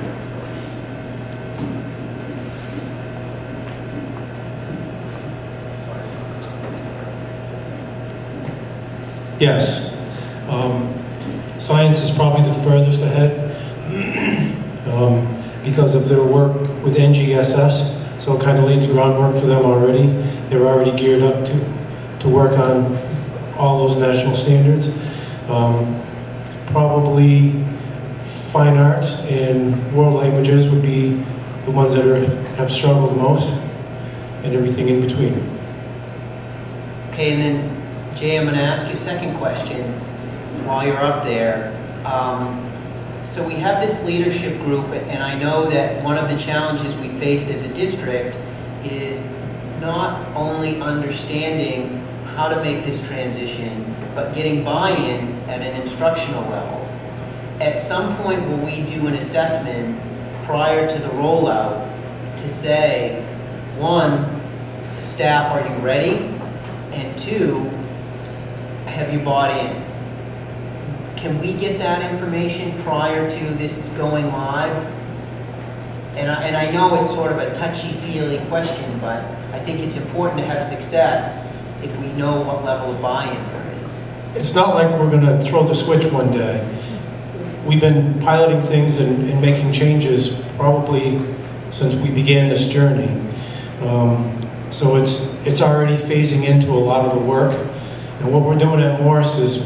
S15: Yes. Um, science is probably the furthest ahead um, because of their work with N G S S, so it kind of laid the groundwork for them already. They're already geared up to, to work on all those national standards. Um, probably fine arts and world languages would be the ones that are, have struggled most, and everything in between.
S6: Okay, and then Jay, I'm going to ask you a second question while you're up there. Um, so we have this leadership group, and I know that one of the challenges we faced as a district is not only understanding how to make this transition, but getting buy-in at an instructional level. At some point, will we do an assessment prior to the rollout to say, one, staff, are you ready? And two, have you bought in? Can we get that information prior to this going live? And I, and I know it's sort of a touchy-feely question, but I think it's important to have success if we know what level of buy-in there is.
S15: It's not like we're going to throw the switch one day. We've been piloting things and, and making changes probably since we began this journey. Um, so it's, it's already phasing into a lot of the work. And what we're doing at Morris is,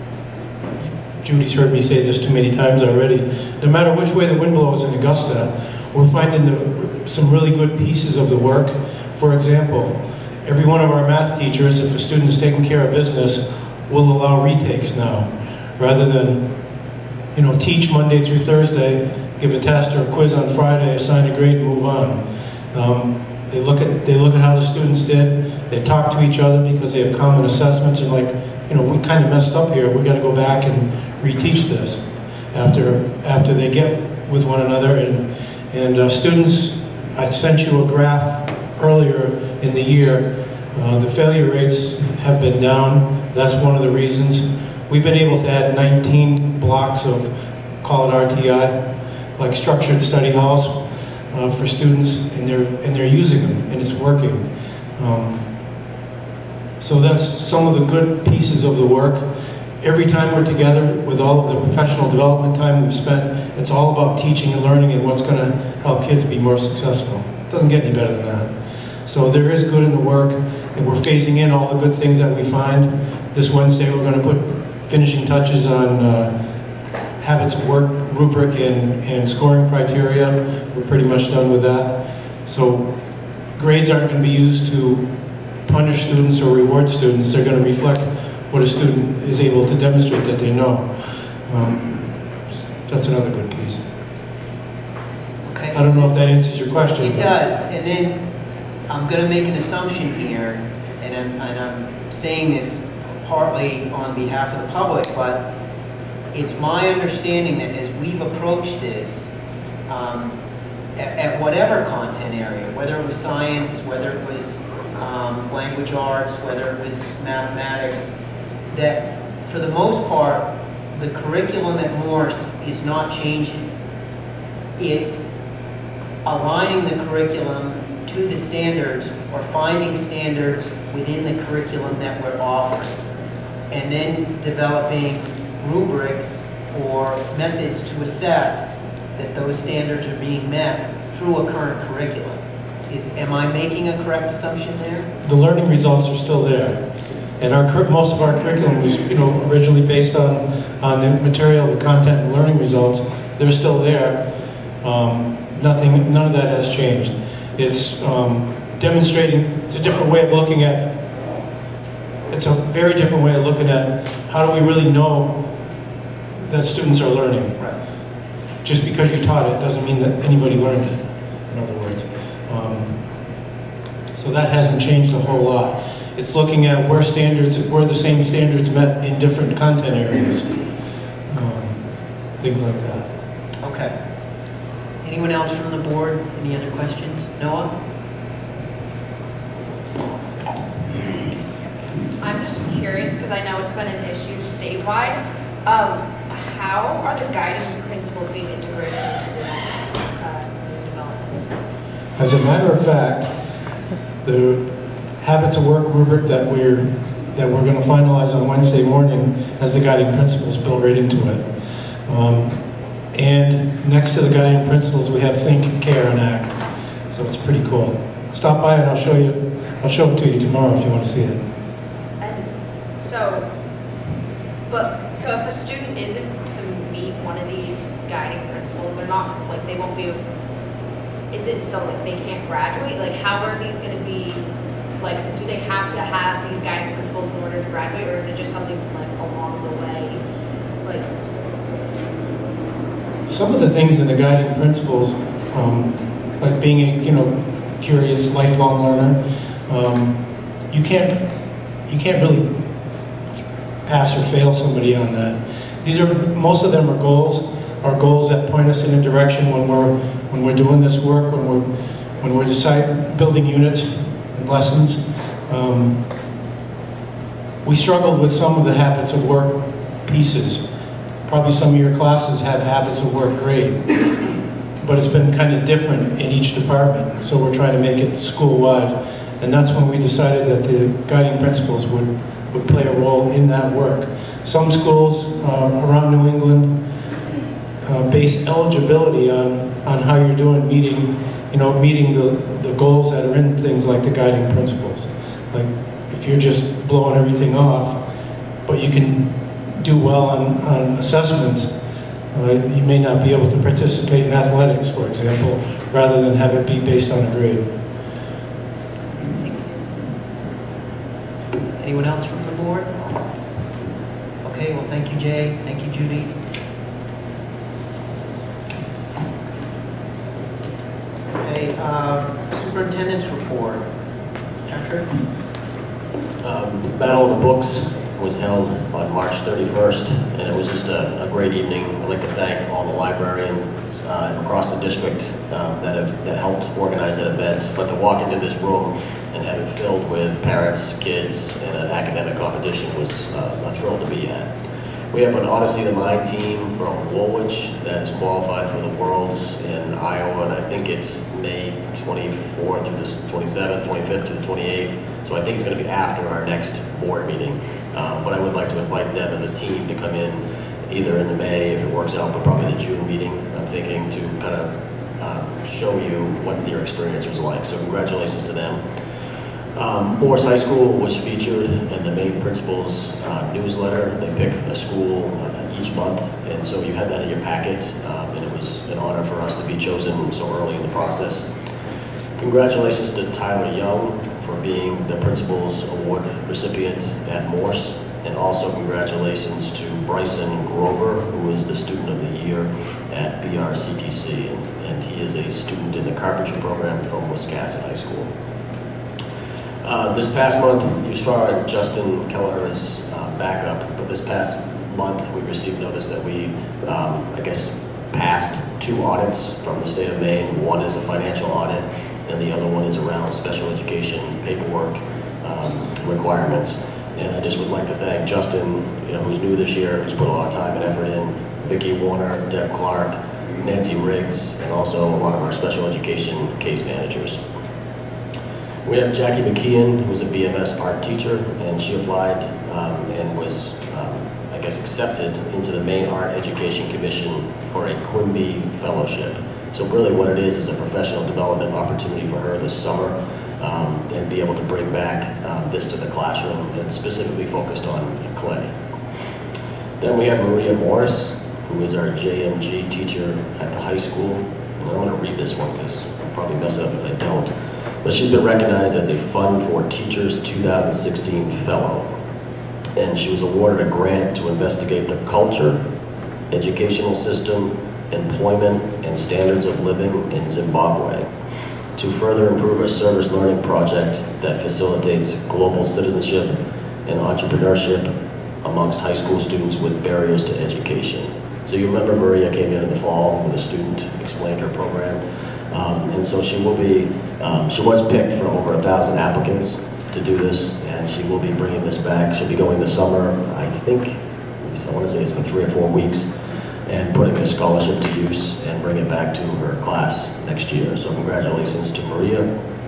S15: Judy's heard me say this too many times already, no matter which way the wind blows in Augusta, we're finding the, some really good pieces of the work. For example, every one of our math teachers, if a student is taking care of business, will allow retakes now, rather than, you know, teach Monday through Thursday, give a test or a quiz on Friday, assign a grade, and move on. Um, they look at they look at how the students did. They talk to each other because they have common assessments, and like, you know, we kind of messed up here. We got to go back and reteach this after after they get with one another. And and uh, students, I sent you a graph earlier in the year. Uh, the failure rates have been down. That's one of the reasons. We've been able to add nineteen blocks of, call it R T I, like structured study halls uh, for students, and they're, and they're using them, and it's working. Um, so that's some of the good pieces of the work. Every time we're together with all of the professional development time we've spent, it's all about teaching and learning and what's going to help kids be more successful. It doesn't get any better than that. So there is good in the work, and we're phasing in all the good things that we find. This Wednesday we're going to put finishing touches on uh, habits of work rubric and, and scoring criteria. We're pretty much done with that. So grades aren't going to be used to punish students or reward students. They're going to reflect what a student is able to demonstrate that they know. Um, that's another good piece.
S6: Okay.
S15: I don't know if that answers your question.
S6: It does, and then I'm going to make an assumption here, and I'm, and I'm saying this partly on behalf of the public, but it's my understanding that as we've approached this, um, at, at whatever content area, whether it was science, whether it was um, language arts, whether it was mathematics, that for the most part, the curriculum at Morse is not changing. It's aligning the curriculum to the standards or finding standards within the curriculum that we're offering, and then developing rubrics or methods to assess that those standards are being met through a current curriculum. Is, am I making a correct assumption there?
S15: The learning results are still there. And our, most of our curriculum was, you know, originally based on, on the material, the content, and learning results. They're still there. Um, nothing, none of that has changed. It's um, demonstrating, it's a different way of looking at, it's a very different way of looking at how do we really know that students are learning.
S6: Right.
S15: Just because you taught it doesn't mean that anybody learned it, in other words. Um, so that hasn't changed a whole lot. It's looking at where standards, where the same standards met in different content areas. Um, things like that.
S6: Okay. Anyone else from the board? Any other questions? Noah?
S9: I'm just curious, because I know it's been an issue statewide. Um, how are the guiding principles being integrated into this uh, new development?
S15: As a matter of fact, the habits of work rubric that we're that we're going to finalize on Wednesday morning has the guiding principles built right into it. Um, and next to the guiding principles, we have think, care, and act. So it's pretty cool. Stop by and I'll show you. I'll show it to you tomorrow if you want to see it.
S9: And so, but so if a student isn't to meet one of these guiding principles, they're not like they won't be. Is it so like they can't graduate? Like how are these going to be? Like, do they have to have these guiding principles in order to graduate, or is it just something like along the way? Like,
S15: some of the things in the guiding principles, um, like being a you know curious, lifelong learner, um, you can't you can't really pass or fail somebody on that. These are most of them are goals, are goals that point us in a direction when we're when we're doing this work, when we're when we're deciding building units. Lessons. Um, we struggled with some of the habits of work pieces. Probably some of your classes have habits of work great, but it's been kind of different in each department. So we're trying to make it school-wide, and that's when we decided that the guiding principles would, would play a role in that work. Some schools uh, around New England uh, base eligibility on, on how you're doing meeting you know, meeting the, the goals that are in things like the guiding principles. Like, if you're just blowing everything off, but you can do well on, on assessments, uh, you may not be able to participate in athletics, for example, rather than have it be based on a grade.
S6: Anyone else from the board? Okay, well, thank you, Jay. Thank you, Judy. Okay, uh, superintendent's report. Patrick?
S3: Um, Battle of the Books was held on March thirty-first, and it was just a, a great evening. I'd like to thank all the librarians uh, across the district um, that have that helped organize that event. But to walk into this room and have it filled with parents, kids, and an academic competition was uh, a thrill to be at. We have an Odyssey to Mind team from Woolwich that is qualified for the Worlds in Iowa, and I think it's May twenty-fourth through the twenty-seventh, twenty-fifth through the twenty-eighth. So I think it's going to be after our next board meeting. Um, but I would like to invite them as a team to come in either in the May, if it works out, but probably the June meeting. I'm thinking to kind of uh, show you what your experience was like. So congratulations to them. Um, Morris High School was featured in the Maine Principal's uh, newsletter. They pick a school uh, each month, and so you had that in your packet, um, and it was an honor for us to be chosen so early in the process. Congratulations to Tyler Young for being the Principal's Award recipient at Morse, and also congratulations to Bryson Grover, who is the Student of the Year at B R C T C, and, and he is a student in the carpentry program from Wisconsin High School. Uh, this past month, you saw Justin Keller's uh, backup, but this past month we received notice that we, um, I guess, passed two audits from the state of Maine. One is a financial audit, and the other one is around special education paperwork um, requirements. And I just would like to thank Justin, you know, who's new this year, who's put a lot of time and effort in, Vicki Warner, Deb Clark, Nancy Riggs, and also a lot of our special education case managers. We have Jackie McKeon, who's a B M S art teacher, and she applied um, and was, um, I guess, accepted into the Maine Art Education Commission for a Quimby Fellowship. So really what it is is a professional development opportunity for her this summer, um, and be able to bring back um, this to the classroom and specifically focused on clay. Then we have Maria Morris, who is our J M G teacher at the high school. And I'm going to read this one because I'll probably mess up if I don't. But she's been recognized as a Fund for Teachers two thousand sixteen Fellow. And she was awarded a grant to investigate the culture, educational system, employment, and standards of living in Zimbabwe to further improve a service learning project that facilitates global citizenship and entrepreneurship amongst high school students with barriers to education. So you remember Maria came in in the fall when a student explained her program. Um, and so she will be, um, she was picked from over a thousand applicants to do this, and she will be bringing this back. She'll be going this summer, I think, I want to say it's for three or four weeks, and putting a scholarship to use and bring it back to her class next year. So congratulations to Maria.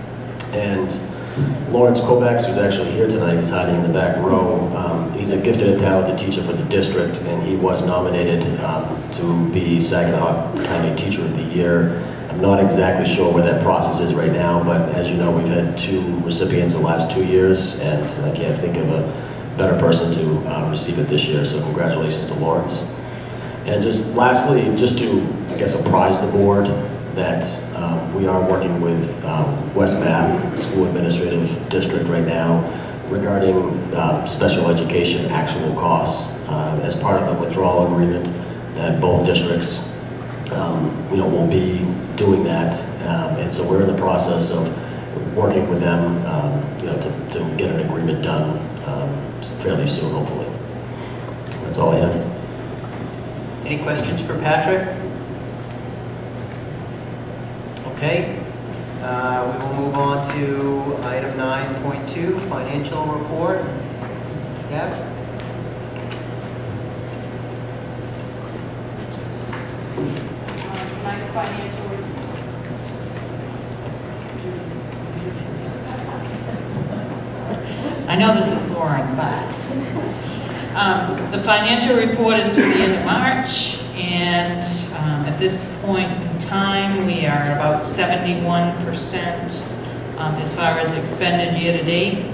S3: And Lawrence Kovacs, who's actually here tonight, he's hiding in the back row. Um, he's a gifted and talented teacher for the district, and he was nominated um, to be Saginaw County Teacher of the Year. I'm not exactly sure where that process is right now, but as you know, we've had two recipients the last two years, and I can't think of a better person to uh, receive it this year, so congratulations to Lawrence. And just lastly, just to, I guess, apprise the board that um, we are working with um, West Bath School Administrative District right now regarding uh, special education actual costs uh, as part of the withdrawal agreement that both districts um, you know, will be doing that. Um, and so we're in the process of working with them um, you know, to, to get an agreement done um, fairly soon, hopefully. That's all I have.
S6: Any questions for Patrick? Okay, uh, we will move on to item nine point two, financial report. Deb?
S11: Um, Tonight's financial
S12: I know this is boring, but um, the financial report is for the end of March, and um, at this point in time, we are about seventy-one percent um, as far as expended year to date.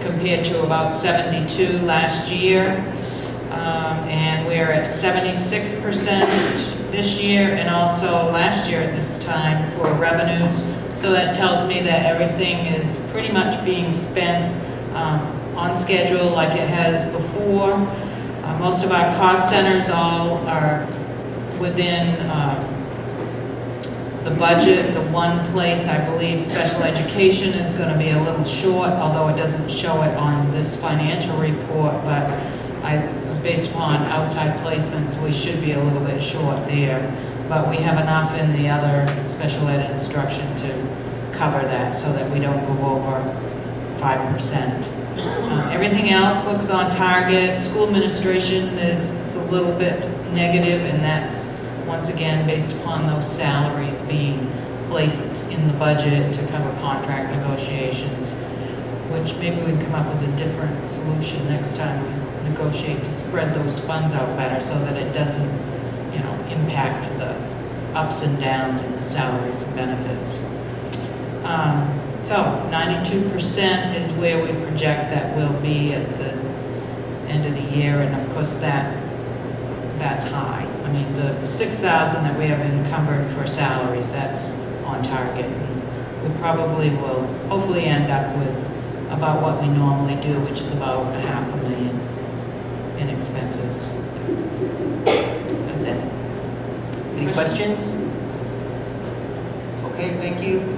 S12: compared to about seventy-two last year. Um, and we're at seventy-six percent this year and also last year at this time for revenues. So that tells me that everything is pretty much being spent um, on schedule like it has before. Uh, most of our cost centers all are within um, the budget. The one place, I believe, special education is going to be a little short, although it doesn't show it on this financial report, but I, based upon outside placements, we should be a little bit short there. But we have enough in the other special ed instruction to cover that so that we don't go over five percent. Uh, everything else looks on target. School administration is, is a little bit negative, and that's once again based upon those salaries being placed in the budget to cover contract negotiations, which maybe we can come up with a different solution next time we negotiate to spread those funds out better so that it doesn't, you know, impact the ups and downs in the salaries and benefits. Um, so ninety-two percent is where we project that we'll be at the end of the year, and of course that that's high. I mean, the six thousand that we have encumbered for salaries, that's on target. And we probably will hopefully end up with about what we normally do, which is about a half a million in expenses. That's it.
S6: Any questions? Okay, thank you.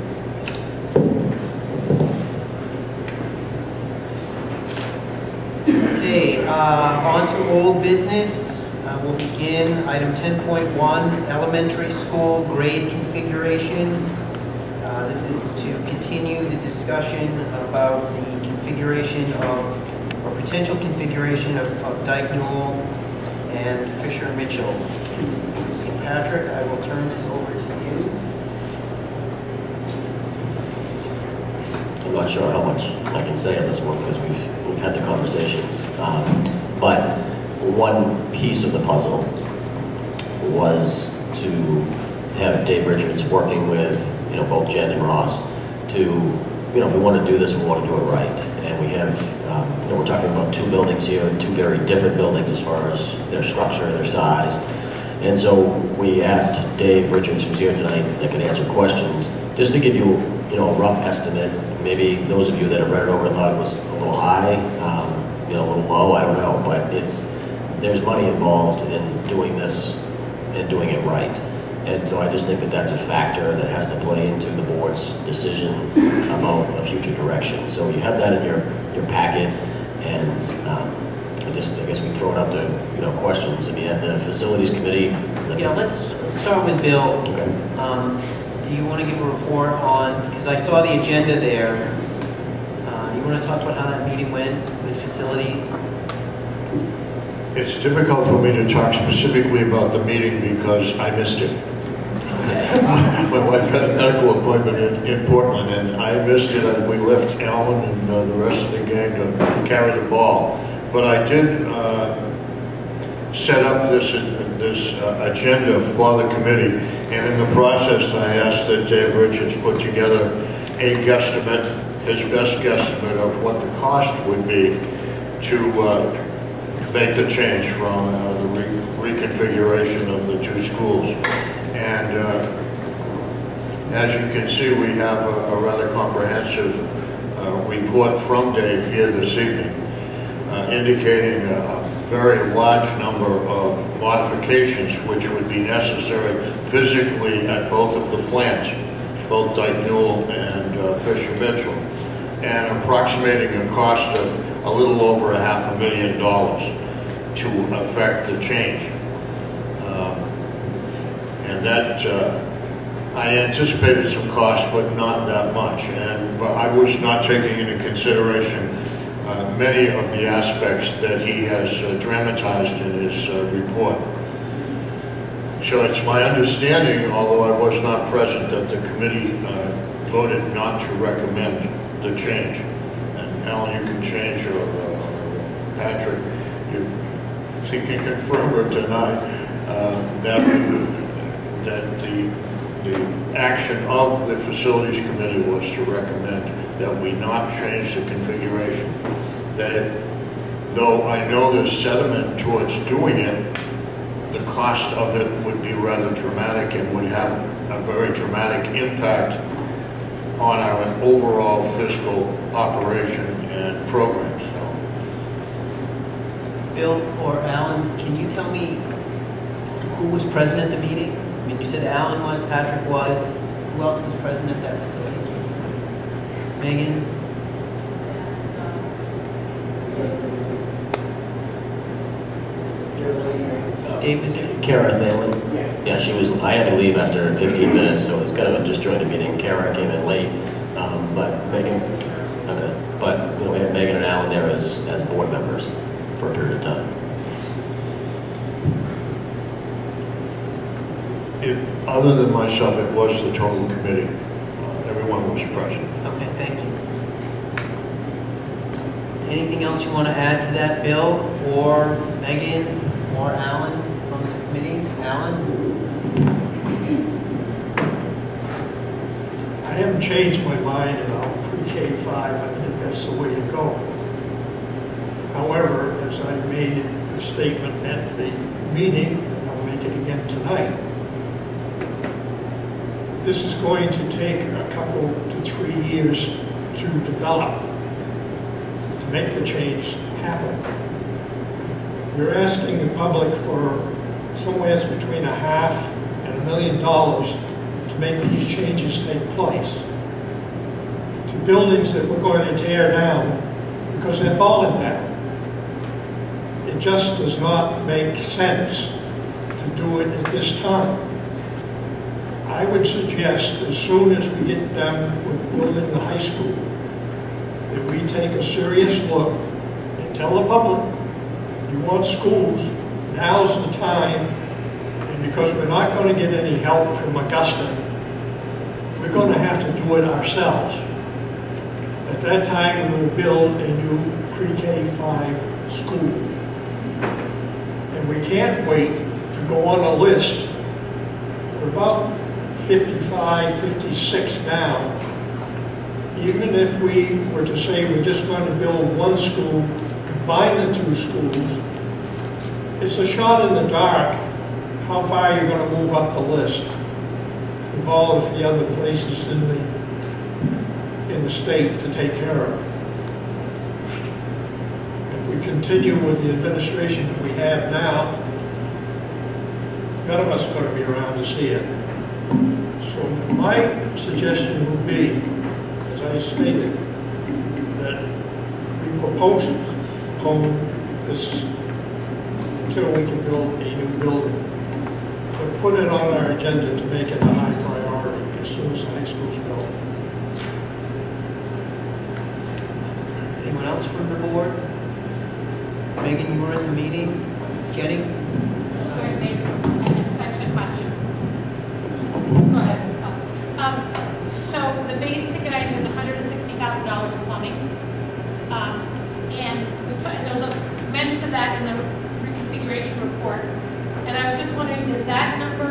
S6: Okay, uh, on to old business. Uh, we'll begin item ten point one, elementary school grade configuration. Uh, this is to continue the discussion about the configuration of, or potential configuration of, of Dyke Newell and Fisher Mitchell. So Patrick, I will turn this over to you.
S3: I'm not sure how much I can say on this one because we've, we've had the conversations. Um, but one piece of the puzzle was to have Dave Richards working with, you know, both Jen and Ross to, you know, if we want to do this, we want to do it right. And we have, um, you know, we're talking about two buildings here, two very different buildings as far as their structure, their size. And so we asked Dave Richards, who's here tonight, that can answer questions, just to give you, you know, a rough estimate. Maybe those of you that have read it over thought it was a little high, um, you know, a little low, I don't know, but it's, there's money involved in doing this and doing it right. And so I just think that that's a factor that has to play into the board's decision about a future direction. So you have that in your, your packet, and um, I just, I guess we throw it up to, you know, questions. I mean, at the facilities committee.
S6: Yeah, let's, let's start with Bill.
S3: Okay.
S6: Um, do you want to give a report on, because I saw the agenda there, uh, you want to talk about how that meeting went with facilities?
S8: It's difficult for me to talk specifically about the meeting because I missed it. My wife had a medical appointment in, in Portland, and I missed it, and we left Alan and uh, the rest of the gang to carry the ball. But I did uh, set up this, uh, this uh, agenda for the committee, and in the process I asked that Dave Richards put together a guesstimate, his best guesstimate of what the cost would be to uh, make the change from uh, the re reconfiguration of the two schools. And uh, as you can see, we have a, a rather comprehensive uh, report from Dave here this evening, uh, indicating a, a very large number of modifications which would be necessary physically at both of the plants, both Dyke Newell and uh, Fisher Mitchell, and approximating a cost of a little over a half a million dollars to affect the change. Um, and that, uh, I anticipated some cost, but not that much. And but I was not taking into consideration uh, many of the aspects that he has uh, dramatized in his uh, report. So it's my understanding, although I was not present, that the committee uh, voted not to recommend the change. And Alan, you can change, or uh, Patrick, you you can confirm or deny uh, that, that the, the action of the facilities committee was to recommend that we not change the configuration. That it, though I know there's sentiment towards doing it, the cost of it would be rather dramatic and would have a very dramatic impact on our overall fiscal operation and program. So,
S6: Bill or Alan, can you tell me who was present at the meeting? I mean, you said Alan was, Patrick was. Who else was present at that facility? Megan? Dave was there?
S3: Kara Thalen? Yeah, she was, I had to leave after fifteen minutes, so it was kind of a disjointed meeting. Kara came in late, um, but Megan, okay. But, you know, we had Megan and Alan there as, as board members for a period of time.
S8: it, other than myself, it was the total committee. Uh, everyone was present.
S6: Okay, thank you. Anything else you want to add to that, Bill, or Megan, or Alan from the committee? Alan?
S7: I haven't changed my mind about pre-K five. I think that's the way to go. However, as I made a statement at the meeting, and I'll make it again tonight, this is going to take a couple to three years to develop, to make the change happen. We're asking the public for somewhere between a half and a million dollars to make these changes take place. To buildings that we're going to tear down because they're falling down. It just does not make sense to do it at this time. I would suggest as soon as we get done with building the high school, that we take a serious look and tell the public, you want schools, now's the time, and because we're not going to get any help from Augusta, we're going to have to do it ourselves. At that time, we will build a new pre-K five school. And we can't wait to go on a list. We're about fifty-five, fifty-six now. Even if we were to say we're just going to build one school, combine the two schools, it's a shot in the dark how far you're going to move up the list of all of the other places in the in the state to take care of. If we continue with the administration that we have now, none of us are going to be around to see it. So my suggestion would be, as I stated, that we postpone this until we can build a new building. But put it on our agenda to make it a high priority as soon as the high school's built.
S6: Anyone else from the board? Megan, you were in the meeting. Jenny?
S4: Sorry, maybe I have a question. Go ahead. Um, so the base ticket item is one hundred sixty thousand dollars for plumbing. Um, and we took, there was a mention of that in the reconfiguration report. And I was just wondering, does that number,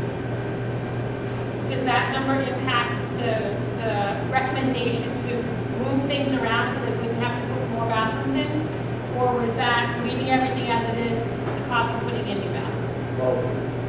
S4: does that number impact the, the recommendation to move things around so that we can have to put more bathrooms in? Or was that leaving everything as it is, the cost of putting in new bathrooms?
S13: Both.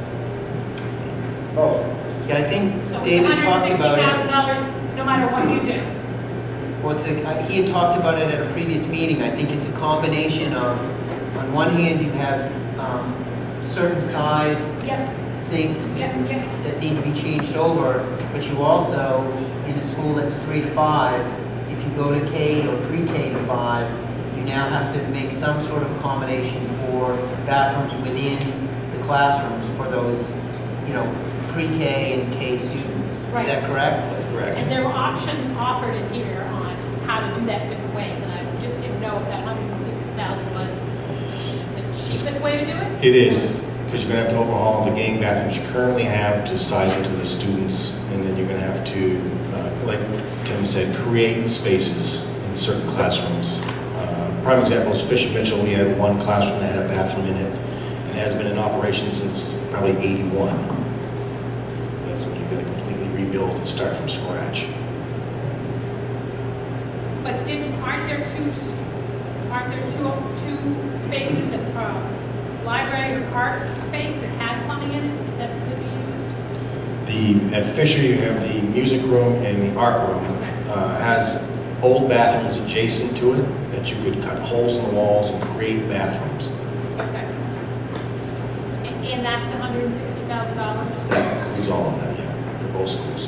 S13: Both.
S6: Yeah, I think
S4: So
S6: David talked about
S4: one hundred sixty thousand dollars
S6: it.
S4: no matter what you do.
S6: Well, it's a, he had talked about it at a previous meeting. I think it's a combination of, on one hand, you have um, certain size
S4: Yep.
S6: sinks
S4: Yep, yep.
S6: that need to be changed over, but you also, in a school that's three to five, if you go to K or pre-K to five, you now have to make some sort of accommodation for bathrooms within the classrooms for those, you know, pre-K and K students.
S4: Right.
S6: Is that correct?
S3: That's correct.
S4: And there were options offered in here on how to do that different ways, and I just didn't know if that one hundred sixty thousand was the cheapest way to do it?
S16: It is, because you're going to have to overhaul the game bathrooms you currently have to size them to the students, and then you're going to have to, uh, like Tim said, create spaces in certain classrooms. Uh, prime example is Fisher Mitchell. We had one classroom that had a bathroom in it, and it hasn't been in operation since probably eighty-one. So that's when you've got to completely rebuild and start from scratch.
S4: But didn't, aren't there two, aren't there two, two spaces that, from library or park space that had plumbing in it, that could be used?
S16: The, at Fisher, you have the music room and the art room. Uh, has old bathrooms adjacent to it that you could cut holes in the walls and create bathrooms.
S4: Okay. And, and that's the hundred and sixty thousand dollars?
S16: That includes all of that, yeah, for both schools.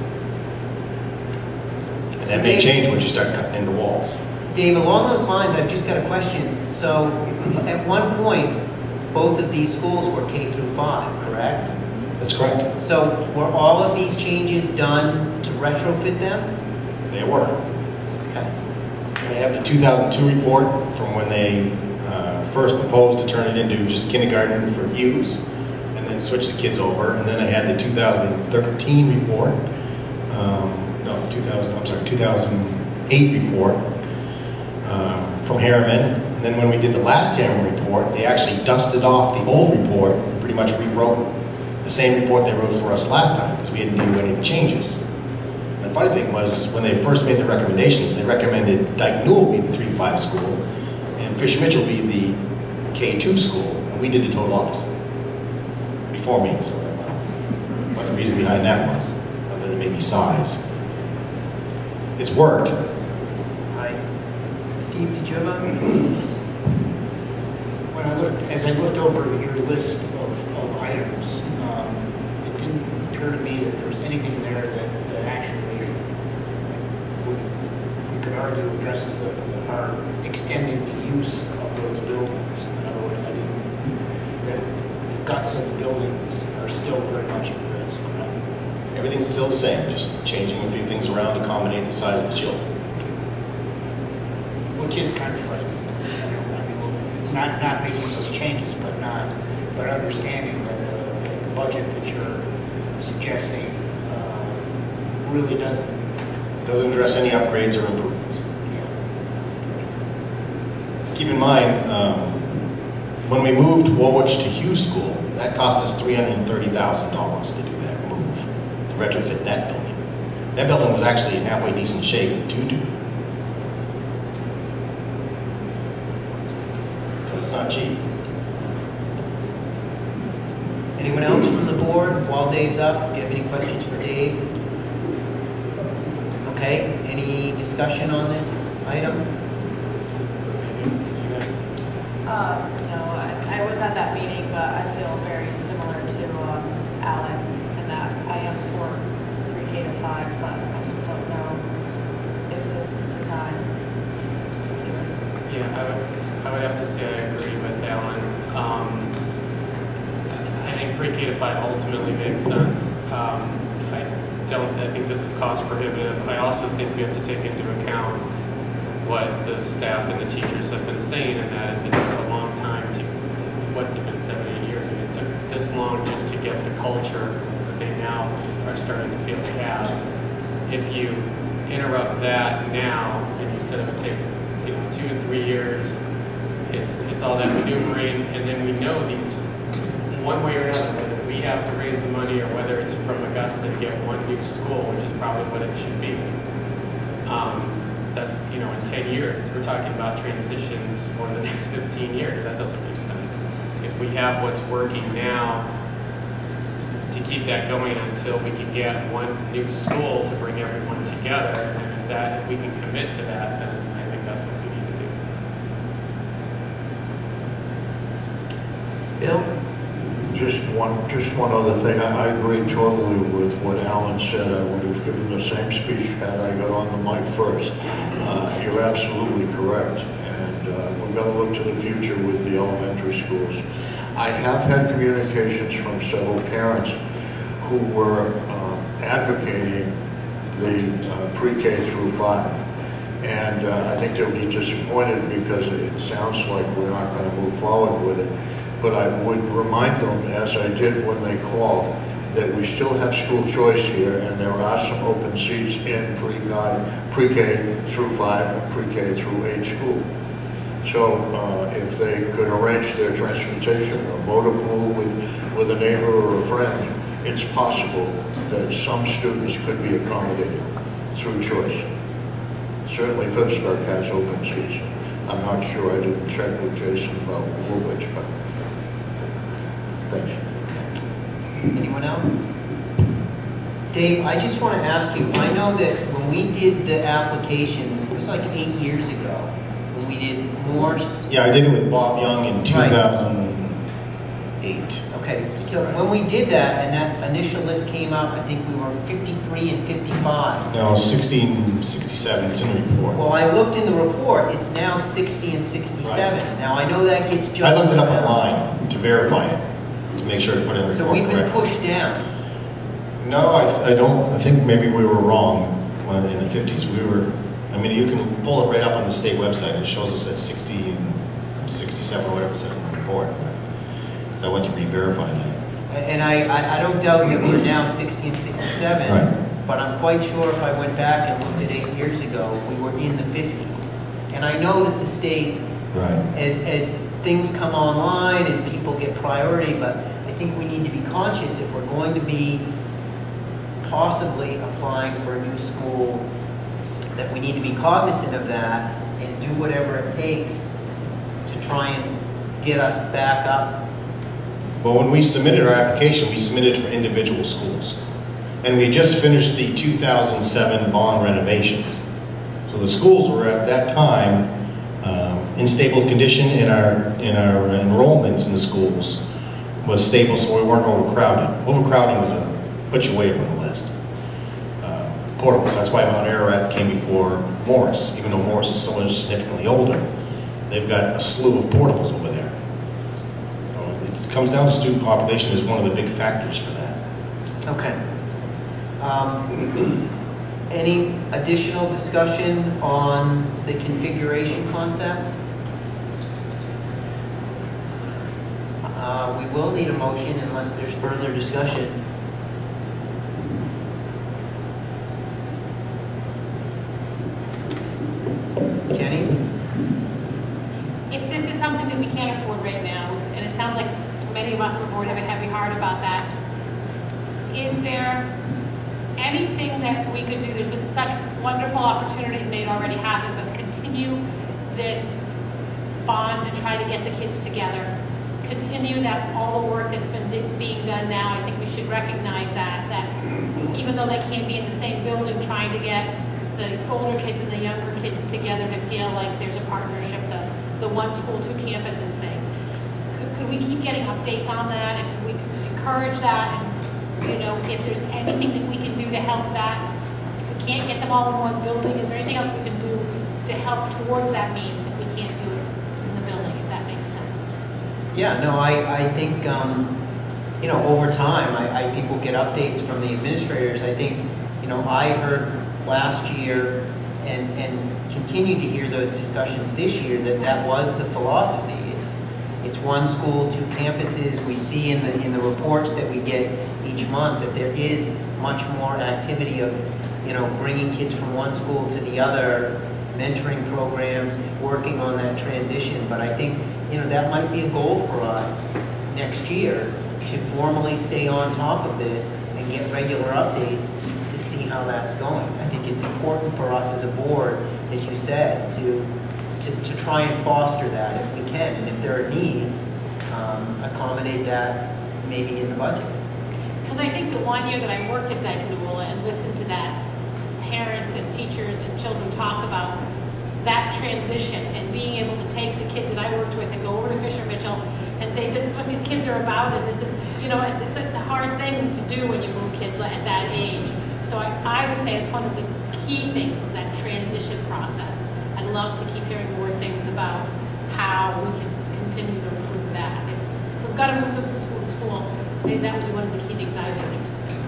S16: And that may change once you start cutting in the walls.
S6: Dave, along those lines, I've just got a question. So, at one point, both of these schools were K through five, correct?
S16: That's correct.
S6: So, were all of these changes done to retrofit them?
S16: They were.
S6: Okay.
S16: I have the two thousand two report from when they uh, first proposed to turn it into just kindergarten for Hughes, and then switch the kids over. And then I had the two thousand thirteen report, um, no, two thousand, I'm sorry, two thousand eight report um, from Harriman. And then when we did the last Harriman report, they actually dusted off the old report and pretty much rewrote the same report they wrote for us last time, because we didn't do any of the changes. And the funny thing was, when they first made the recommendations, they recommended Dyke Newell be the three five school, and Fisher Mitchell be the K two school, and we did the total opposite before me. So I don't know what the reason behind that was, other than maybe size. It's worked.
S13: Hi. Steve, did you have a? When I looked, as I looked over your list of, of items, um, it didn't occur to me that there was anything there that, that actually would, you could argue addresses the, our extending the use of those buildings. In other words, I didn't, that the guts of the buildings are still very much at risk, right?
S16: Everything's still the same, just changing a few things around to accommodate the size of the children.
S13: Which is kind of frustrating. I mean, not, not making those changes, but not, but understanding that the, that the budget that you're suggesting uh, really doesn't.
S16: Doesn't address any upgrades or improvements. Keep in mind, um, when we moved Woolwich to Hughes School, that cost us three hundred thirty thousand dollars to do that move, to retrofit that building. That building was actually in halfway decent shape to do. So it's not cheap.
S6: Anyone else from the board? While Dave's up, do you have any questions for Dave? Okay, any discussion on this item?
S4: Uh, no, I, I was at that meeting, but I feel very similar to um, Alan in that I am for pre-K to five, but I just don't know if this is the time to do it.
S10: Yeah, I would, I would have to say I agree with Alan. Um, I think pre-K to five ultimately makes sense. Um, I don't, I think this is cost prohibitive. I also think we have to take into account what the staff and the teachers have been saying, and that is it took a long time to, what's it been, seven, eight years? I mean, it took this long just to get the culture that they now just are starting to feel they have. If you interrupt that now, and you said it would take, you know, two to three years, it's, it's all that maneuvering, and then we know these, one way or another, whether we have to raise the money or whether it's from Augusta to get one new school, which is probably what it should be. Um, That's, you know, in ten years, we're talking about transitions for the next fifteen years. That doesn't make sense. If we have what's working now, to keep that going until we can get one new school to bring everyone together, and if that, if we can commit to that, then I think that's what we need to do.
S6: Bill?
S8: Just one, just one other thing. I, I agree totally with what Alan said. I would have given the same speech had I got on the mic first. Uh, you're absolutely correct. And uh, we've got to look to the future with the elementary schools. I have had communications from several parents who were uh, advocating the uh, pre-K through five. And uh, I think they'll be disappointed because it sounds like we're not going to move forward with it. But I would remind them, as I did when they called, that we still have school choice here, and there are some open seats in pre-K through five and pre-K through eight school. So uh, if they could arrange their transportation or motor pool with, with a neighbor or a friend, it's possible that some students could be accommodated through choice. certainly Fitchburg has open season. I'm not sure, I didn't check with Jason about Woolwich, but thank you.
S6: Anyone else? Dave, I just want to ask you, I know that when we did the applications, it was like eight years ago, when we did Morse.
S16: Yeah, I did it with Bob Young in two thousand eight.
S6: Okay, so when we did that, and that initial list came out, I think we were fifty-three and fifty-five.
S16: No, sixteen, sixty-seven, it's in the report.
S6: Well, I looked in the report, it's now sixty and sixty-seven.
S16: Right.
S6: Now, I know that gets judged.
S16: I looked it up
S6: around.
S16: online to verify it, to make sure to put it in the
S6: So
S16: report
S6: we've been
S16: correctly.
S6: pushed down.
S16: No, I, th- I don't, I think maybe we were wrong when in the fifties. We were, I mean, you can pull it right up on the state website. It shows us at sixty and sixty-seven, or whatever it says in the report. But I went to re-verify that.
S6: And I, I, I don't doubt that we're now sixty and sixty-seven,
S16: Right.
S6: but I'm quite sure if I went back and looked at eight years ago, we were in the fifties. And I know that the state,
S16: Right.
S6: as, as things come online and people get priority, but I think we need to be conscious if we're going to be possibly applying for a new school, that we need to be cognizant of that and do whatever it takes to try and get us back up.
S16: Well, when we submitted our application, we submitted for individual schools. And we just finished the two thousand seven bond renovations. So the schools were at that time um, in stable condition, and our, in our enrollments in the schools was stable, so we weren't overcrowded. Overcrowding is a, put you way up on the list. Uh, portables, that's why Mount Ararat came before Morris, even though Morris is so significantly older. They've got a slew of portables over there. It comes down to student population is one of the big factors for that.
S6: Okay. Um, any additional discussion on the configuration concept? Uh, we will need a motion unless there's further discussion. Jenny?
S11: If this is something that we can't afford right now, and it sounds like many of us on the board have a heavy heart about that, is there anything that we could do? There's been such wonderful opportunities made already happen, but continue this bond to try to get the kids together. Continue that all the work that's been di- being done now. I think we should recognize that, that even though they can't be in the same building, trying to get the older kids and the younger kids together to feel like there's a partnership, the, the one school, two campuses thing. Could, could we keep getting updates on that, and could we encourage that? And, you know, if there's anything that we can do to help that, if we can't get them all in one building, is there anything else we can do to help towards that means if we can't do it in the building, if that makes sense?
S6: Yeah, no, I, I think, um, you know, over time, I, I think we'll get updates from the administrators. I think, you know, I heard last year and, and continue to hear those discussions this year that that was the philosophy. It's, it's one school, two campuses. We see in the, in the reports that we get each month that there is much more activity of, you know, bringing kids from one school to the other, mentoring programs, working on that transition. But I think, you know, that might be a goal for us next year, to formally stay on top of this and get regular updates to see how that's going. I think it's important for us as a board, as you said, to, to, to try and foster that if we can. And if there are needs, um, accommodate that maybe in the budget.
S11: Because I think the one year that I worked at Dyke-Newell and listened to that, parents and teachers and children talk about that transition and being able to take the kids that I worked with and go over to Fisher Mitchell and say, this is what these kids are about, and this is, you know, it's, it's, it's a hard thing to do when you move kids at that age. So I, I would say it's one of the key things, that transition process. I'd love to keep hearing more things about how we can continue to improve that. If we've got to move them from school to school, maybe that would be one of the key things I'd be interested in.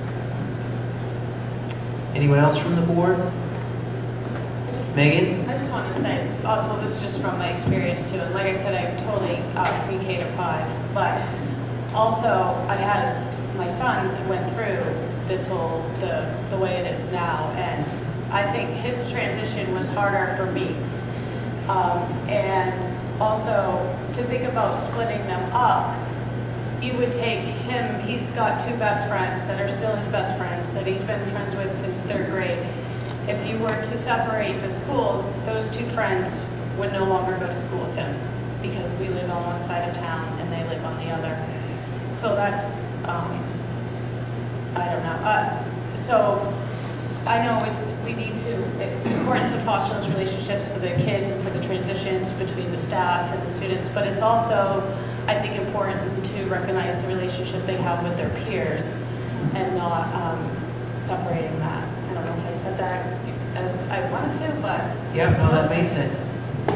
S6: Anyone else from the board? Megan?
S4: I just want to say, also, this is just from my experience too, and like I said, I'm totally uh, pre-K to five, but also, I had, my son went through this whole, the, the way it is now, and I think his transition was harder for me. Um, and also, to think about splitting them up, you would take him, he's got two best friends that are still his best friends, that he's been friends with since third grade. if you were to separate the schools, those two friends would no longer go to school with him because we live on one side of town and they live on the other. So that's, um, I don't know. Uh, so I know it's, we need to, it's important to foster those relationships for the kids and for the transitions between the staff and the students, but it's also, I think, important to recognize the relationship they have with their peers and not um, separating that. I don't know if I said that as I wanted to, but.
S6: Yeah, no, that makes sense.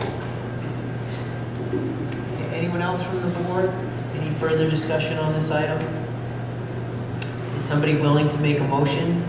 S6: Anyone else from the board? Any further discussion on this item? Is somebody willing to make a motion?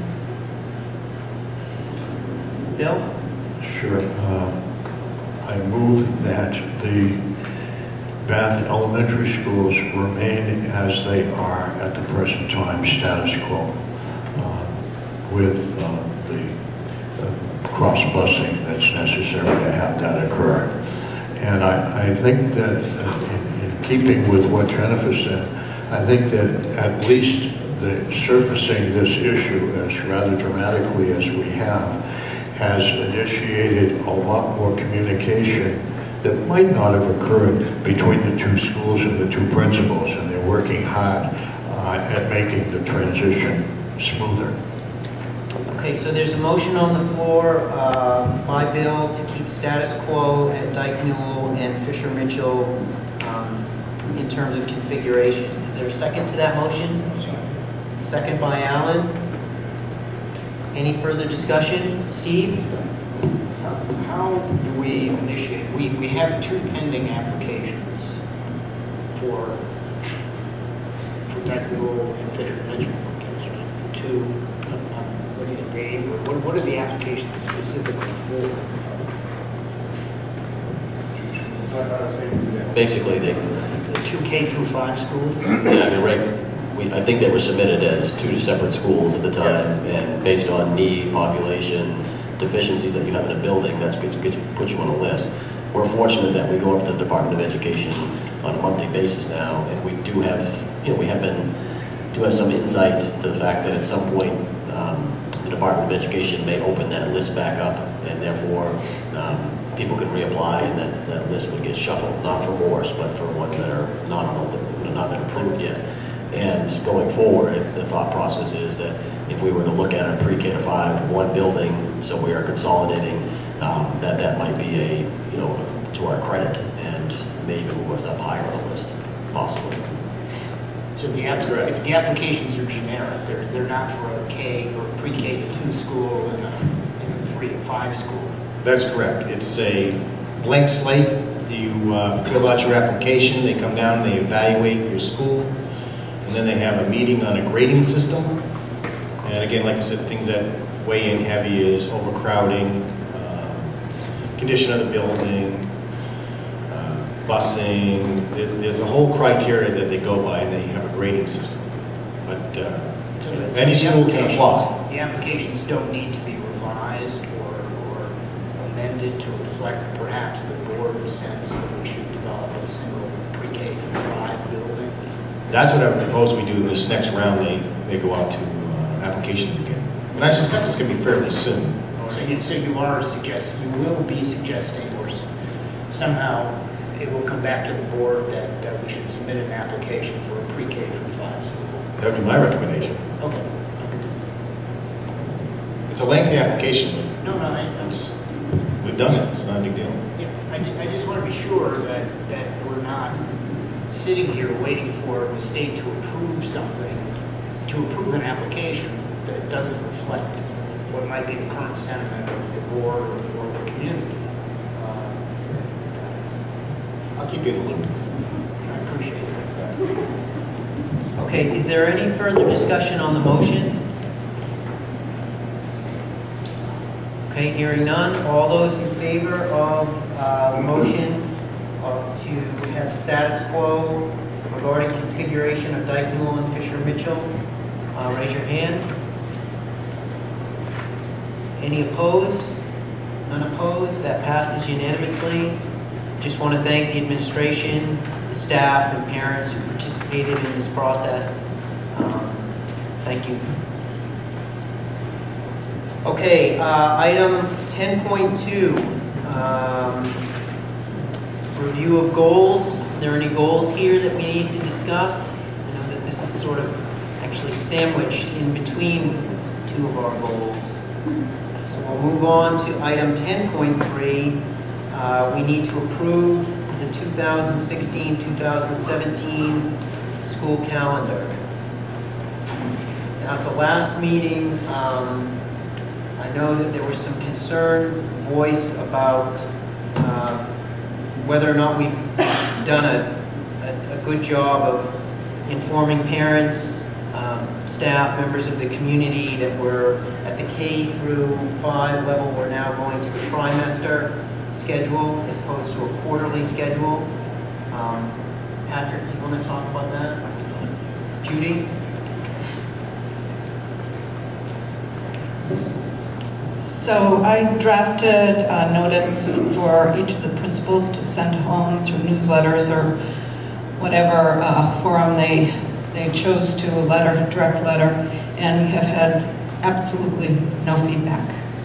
S6: Bill?
S8: Sure. Uh, I move that the Bath Elementary Schools remain as they are at the present time, status quo, uh, with uh, the uh, cross-busing that's necessary to have that occur. And I, I think that uh, in, in keeping with what Jennifer said, I think that at least the surfacing this issue as rather dramatically as we have has initiated a lot more communication that might not have occurred between the two schools and the two principals, and they're working hard uh, at making the transition smoother.
S6: Okay, so there's a motion on the floor uh, by Bill to keep status quo at Dyke Newell and Fisher Mitchell um, in terms of configuration. Is there a second to that motion? Second by Alan. Any further discussion? Steve?
S13: How do we initiate? We, we have two pending applications for, for Dyke Newell and Fisher Mitchell. Two, um, what do you, Dave, or what, what are the applications specifically for?
S3: Basically, they,
S13: The two K through five schools?
S3: yeah, I mean, right, we, I think they were submitted as two separate schools at the time, and based on need, population, deficiencies that you have in a building, that's gets, gets, puts you on a list. We're fortunate that we go up to the Department of Education on a monthly basis now, and we do have, you know, we have been, do have some insight to the fact that at some point, um, the Department of Education may open that list back up, and therefore, um, people can reapply, and that, that list would get shuffled, not for Morse, but for ones that are not on the, not been approved yet. And going forward, the thought process is that if we were to look at a pre-K to five, one building, so we are consolidating, um, that that might be a, you know, to our credit, and maybe move us up higher on the list, possibly.
S13: So the, app the applications are generic. They're, they're not for a K or pre-K to two school and a, and a three to five school.
S16: That's correct. It's a blank slate. You uh, fill out your application, they come down, they evaluate your school, and then they have a meeting on a grading system. And again, like I said, things that weigh in heavy is overcrowding, uh, condition of the building, uh, busing. There's a whole criteria that they go by, and they have a grading system. But uh,
S13: so the,
S16: any
S13: so
S16: school can apply.
S13: The applications don't need to be revised or, or amended to reflect perhaps the board's sense that we should develop a single pre-K through five building.
S16: That's what I would propose we do in this next round. They, they go out to uh, applications again. And I suspect it's going to be fairly soon.
S13: So you, so you are suggesting, you will be suggesting, or somehow it will come back to the board that uh, we should submit an application for a pre-K through five school.
S16: That would be my recommendation.
S13: Okay. Okay.
S16: It's a lengthy application, but
S13: No, no, I,
S16: it's, we've done it. It's not a big deal.
S13: yeah, I, ju- I just want to be sure that, that we're not sitting here waiting for the state to approve something, to approve an application that doesn't reflect what might be the current sentiment of the board or, or the community. Uh,
S16: I'll keep you in the loop.
S13: I appreciate that.
S6: Okay, is there any further discussion on the motion? Okay, hearing none. All those in favor of uh, the motion uh, to have status quo regarding configuration of Dyke Newell and Fisher Mitchell, uh, raise your hand. Any opposed? None opposed? That passes unanimously. Just want to thank the administration, the staff, and parents who participated in this process. Um, thank you. Okay, uh, item ten point two, um, review of goals. Are there any goals here that we need to discuss? I know that this is sort of actually sandwiched in between two of our goals. So we'll move on to item ten point three. Uh, we need to approve the two thousand sixteen two thousand seventeen school calendar. At the last meeting, um, I know that there was some concern voiced about uh, whether or not we've done a, a, a good job of informing parents, um, staff, members of the community that we're at the K through five level, we're now going to a trimester schedule as opposed to a quarterly schedule. Um, Patrick, do you want to talk about that? Judy?
S14: So I drafted a notice for each of the principals to send home through newsletters or whatever uh, forum they they chose to, a letter, direct letter, and we have had absolutely no feedback.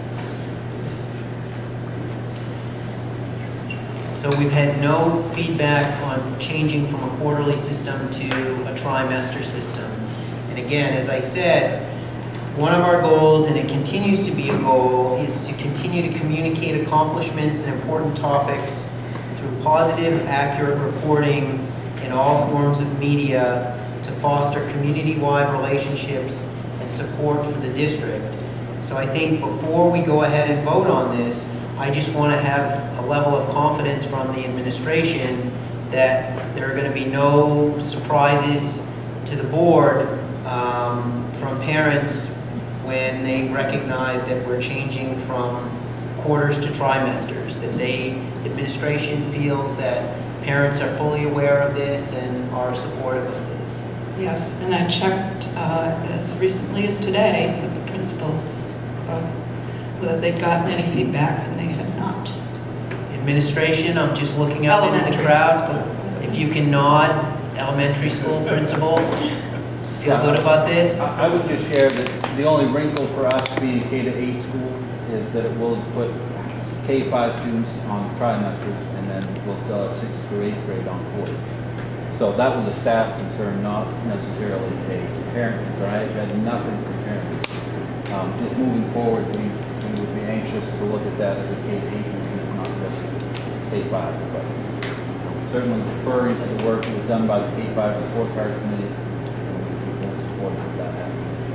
S6: So we've had no feedback on changing from a quarterly system to a trimester system. And again, as I said, one of our goals, and it continues to be a goal, is to continue to communicate accomplishments and important topics through positive, accurate reporting in all forms of media to foster community-wide relationships and support for the district. So I think before we go ahead and vote on this, I just want to have a level of confidence from the administration that there are going to be no surprises to the board um, from parents when they recognize that we're changing from quarters to trimesters, that they, administration feels that parents are fully aware of this and are supportive of this.
S14: Yes, and I checked uh, as recently as today with the principals about whether they'd gotten any feedback, and they had not.
S6: Administration, I'm just looking out into the crowd. If you can nod, elementary school principals, feel good about this?
S2: I I would just share that the only wrinkle for us being a K to eight school is that it will put K five students on trimesters, and then we'll still have sixth through eighth grade on quarters. So that was a staff concern, not necessarily a parent concern. I actually had nothing from parents. Um, just moving forward, we, we would be anxious to look at that as a K to eight, not just K five. But certainly referring to the work that was done by the K five report card committee, that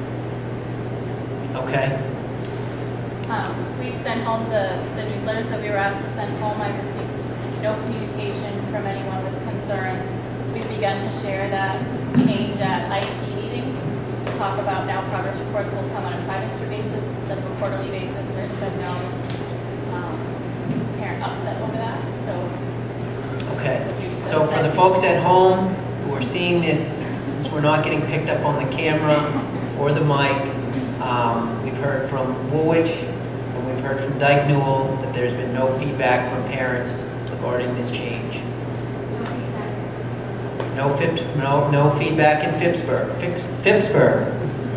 S6: okay.
S11: Um, we've sent home the, the newsletters that we were asked to send home. I received no communication from anyone with concerns. We've begun to share that change at I E P meetings to talk about now progress reports will come on a trimester basis instead of a quarterly basis. There's been no um, parent upset over that. So,
S6: okay. So for the folks at home who are seeing this, since we're not getting picked up on the camera or the mic, um, we've heard from Woolwich and we've heard from Dyke Newell that there's been no feedback from parents regarding this change. No, Phipps, no, no feedback in Phippsburg. Phipps, Phippsburg.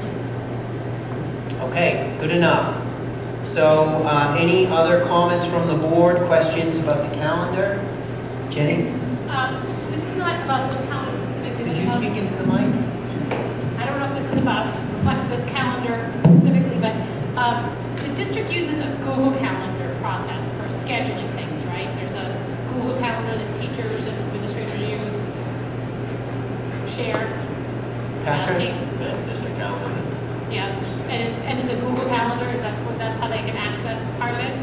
S6: Okay, good enough. So uh, any other comments from the board, questions about the calendar? Jenny?
S4: Um, this is not about this calendar specifically.
S6: Could you speak into the mic?
S4: I don't know if this is about reflects this calendar specifically, but um, the district uses a Google Calendar process for scheduling things, right? There's a Google Calendar that teachers and administrators use, share.
S6: Patrick?
S3: The district calendar.
S4: Yeah, and it's and it's a Google Calendar. That's what that's how they can access part of it.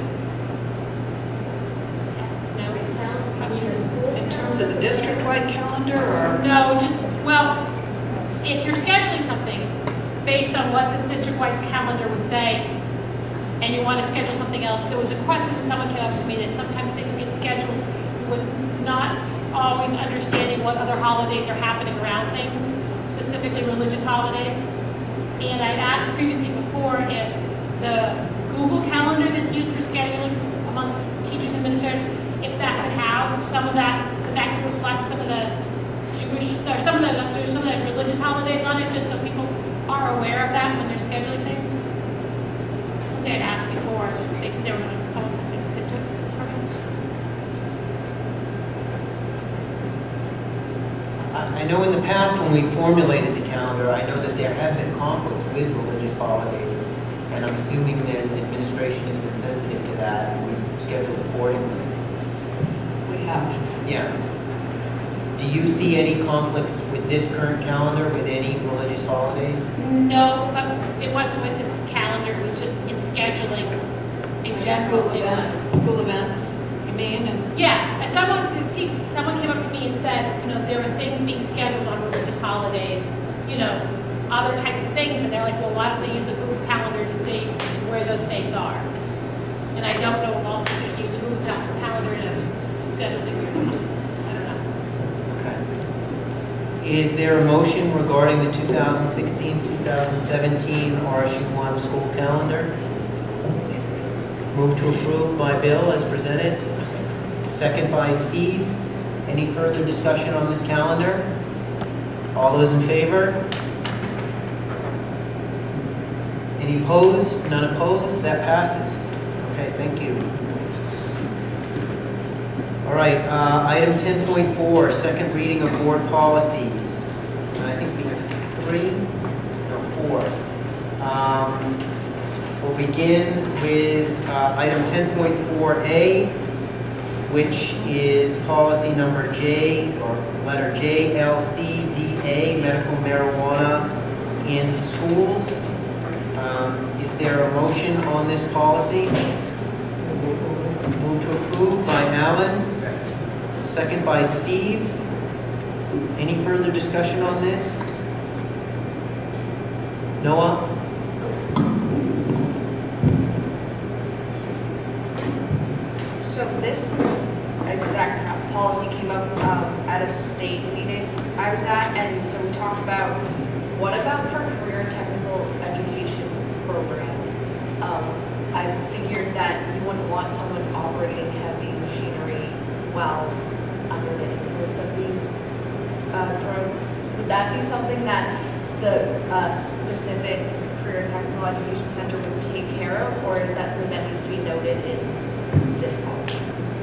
S14: In terms of the district-wide calendar, or?
S4: No, just, well, if you're scheduling something based on what this district-wide calendar would say, and you want to schedule something else, there was a question that someone came up to me that sometimes things get scheduled with not always understanding what other holidays are happening around things, specifically religious holidays. And I asked previously before if the Google Calendar that's used for scheduling amongst teachers and administrators, if that could have some of that, could that could reflect some of the Jewish, or some of the, not Jewish, some of the religious holidays on it, just so people are aware of that when they're scheduling things? they had asked before, they said they were going to come up with this one.
S6: I I know in the past when we formulated the calendar, I know that there have been conflicts with religious holidays, and I'm assuming that administration has been sensitive to that, and we've scheduled accordingly.
S14: We have.
S6: Yeah. Do you see any conflicts with this current calendar with any religious holidays?
S4: No, but it wasn't with this calendar, it was just in scheduling in general.
S14: School
S4: it was.
S14: events, school events, you mean? And
S4: Yeah, someone, someone came up to me and said, you know, there are things being scheduled on religious holidays, you know, other types of things, and they're like, well, why don't they use a Google Calendar to see where those dates are? And I don't know if all teachers use a Google Cal- Calendar to schedule things or not. I don't know.
S6: Okay. Is there a motion regarding the two thousand sixteen, two thousand seventeen R S U one school calendar? Move to approve by Bill as presented. Second by Steve. Any further discussion on this calendar? All those in favor? Any opposed? None opposed? That passes. Okay, thank you. All right, uh, item ten point four, second reading of board policies. And I think we have three, no, four. Um, we'll begin with uh, item ten point four A, which is policy number J, or letter J L C D A, medical marijuana in schools. Um, is there a motion on this policy? Move to approve by Alan. Second by Steve. Any further discussion on this? Noah?
S9: So this exact policy came up um, at a state meeting I was at, and so we talked about what about for career technical education programs? Um, I figured that you wouldn't want someone operating heavy machinery while under the influence of these uh, drugs. Would that be something that the uh, specific career technical education center would take care of, or is that something that needs to be noted in this policy?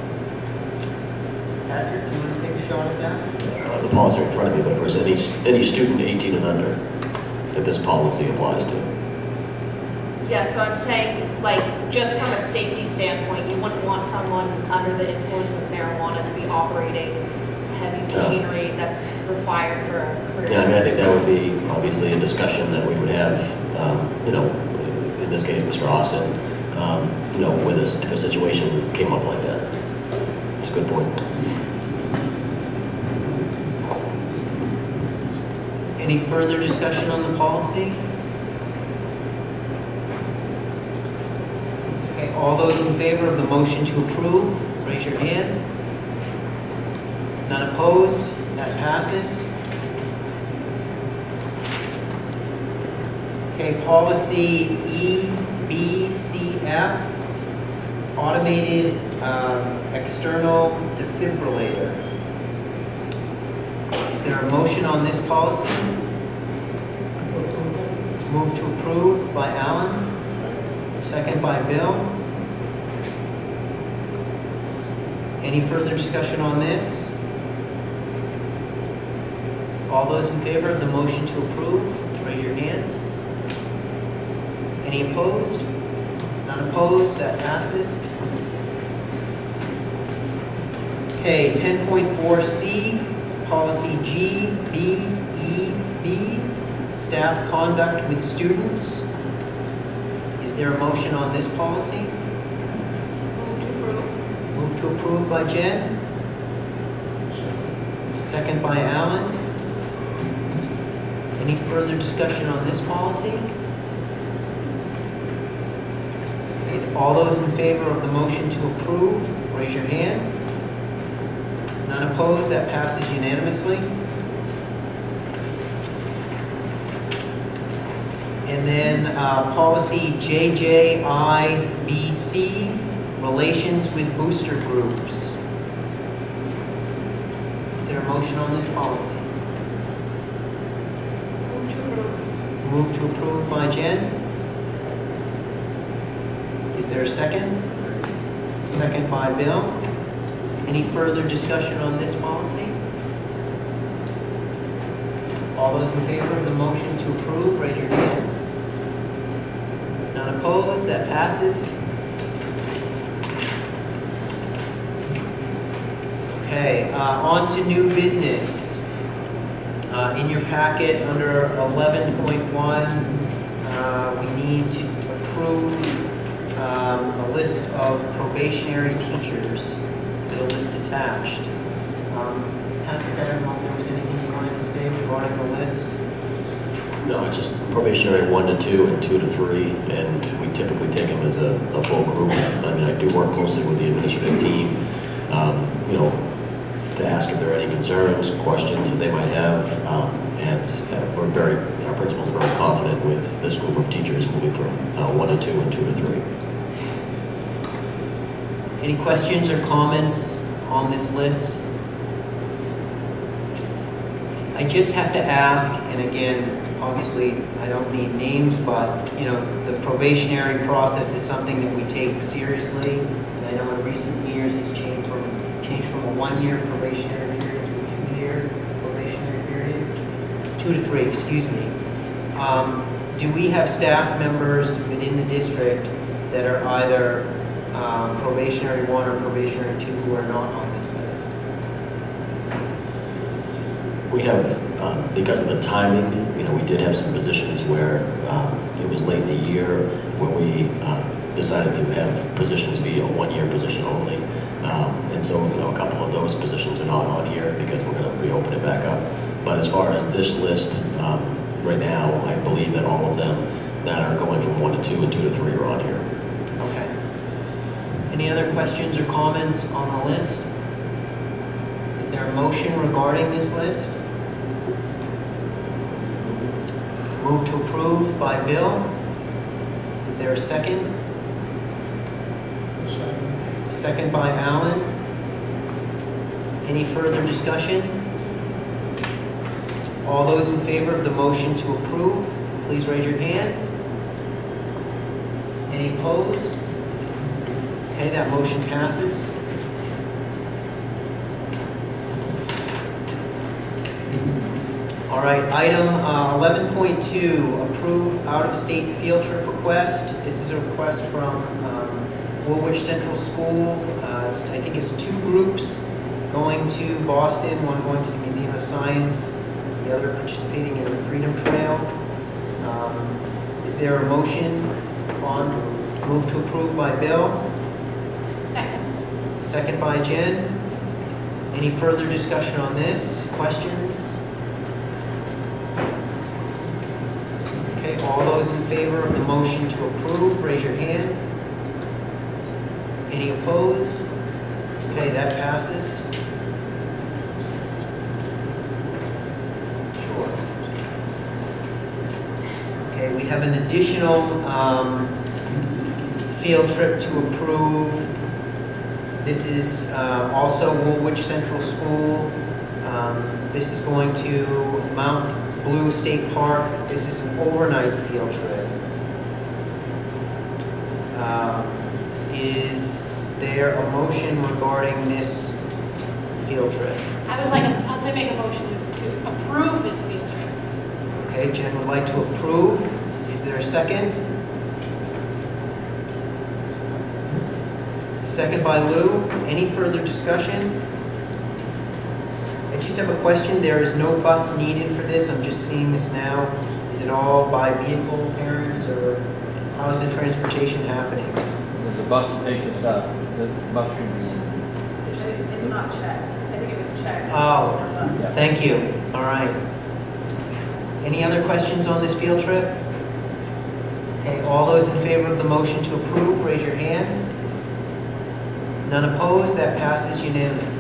S6: Patrick, do you want to take a shot at that?
S3: I don't have the policy in front of me, but of course, any, any student eighteen and under that this policy applies to.
S9: Yeah, so I'm saying, like, just from a safety standpoint, you wouldn't want someone under the influence of marijuana to be operating heavy machinery that's required for a career.
S3: Yeah, I mean, I think that would be obviously a discussion that we would have, um, you know, in this case, Mister Austin, um, you know, with us, if a situation came up like that. It's a good point.
S6: Any further discussion on the policy? Okay, all those in favor of the motion to approve, raise your hand. None opposed? That passes. Okay, policy E B C F, automated um, external defibrillator. Is there a motion on this policy? Move to approve by Alan. Second by Bill. Any further discussion on this? All those in favor of the motion to approve, raise your hands. Any opposed? None opposed, that passes. Okay, ten point four C, policy G B E B, staff conduct with students. Is there a motion on this policy?
S9: Move to approve.
S6: Move to approve by Jen. Second by Alan. Any further discussion on this policy? Okay, all those in favor of the motion to approve, raise your hand. None opposed, that passes unanimously. And then uh, policy J J I B C, relations with booster groups. Is there a motion on this policy?
S9: Move to approve.
S6: Move to approve by Jen. Is there a second? Second by Bill. Any further discussion on this policy? All those in favor of the motion to approve, raise your hands. None opposed, that passes. Okay, uh, on to new business. Uh, in your packet, under eleven point one, uh, we need to approve um, a list of probationary teachers, the list attached. Um, Patrick, I don't know if there was anything you wanted to say regarding the list?
S3: No, it's just probationary one to two and two to three, and we typically take them as a, a full group. I mean, I do work closely with the administrative team, um, you know, to ask if there are any concerns, questions that they might have, um, and uh, we're very, our principals are very confident with this group of teachers moving from uh, one to two and two to three.
S6: Any questions or comments on this list? I just have to ask, and again, obviously, I don't need names, but, you know, the probationary process is something that we take seriously. And I know in recent years, it's changed from, changed from a one-year probationary period to a two-year probationary period. Two to three, excuse me. Um, do we have staff members within the district that are either um, probationary one or probationary two who are not on this list?
S3: We have, um, because of the timing, you know, we did have some positions where um, it was late in the year when we um, decided to have positions be a one-year position only. Um, and so, you know, a couple of those positions are not on here because we're going to reopen it back up. But as far as this list, um, right now, I believe that all of them that are going from one to two and two to three are on here.
S6: Okay. Any other questions or comments on the list? Is there a motion regarding this list? Move to approve by Bill. Is there a second?
S7: Second.
S6: Second by Alan. Any further discussion? All those in favor of the motion to approve, please raise your hand. Any opposed? Okay, that motion passes. All right, item uh, eleven point two, approve out-of-state field trip request. This is a request from um, Woolwich Central School. Uh, it's, I think it's two groups going to Boston, one going to the Museum of Science, the other participating in the Freedom Trail. Um, is there a motion on move to approve by Bill?
S4: Second.
S6: Second by Jen. Any further discussion on this? Questions? Okay, all those in favor of the motion to approve, raise your hand. Any opposed? Okay, that passes. Sure. Okay, we have an additional um, field trip to approve. This is uh, also Woolwich Central School. Um, this is going to Mount Blue State Park. This is an overnight field trip. Uh, is there a motion regarding this field trip?
S4: I would like, a- I'll to make a motion to approve this field trip.
S6: Okay, Jen would like to approve. Is there a second? Second by Lou. Any further discussion? I just have a question. There is no bus needed for this. I'm just seeing this now. Is it all by vehicle, parents, or how is the transportation happening?
S2: There's a bus that takes us up. The bus should be in.
S11: It's it's not checked. I think it was checked.
S6: Oh,
S2: Yeah.
S6: thank you. All right. Any other questions on this field trip? Okay, all those in favor of the motion to approve, raise your hand. None opposed, that passes unanimously.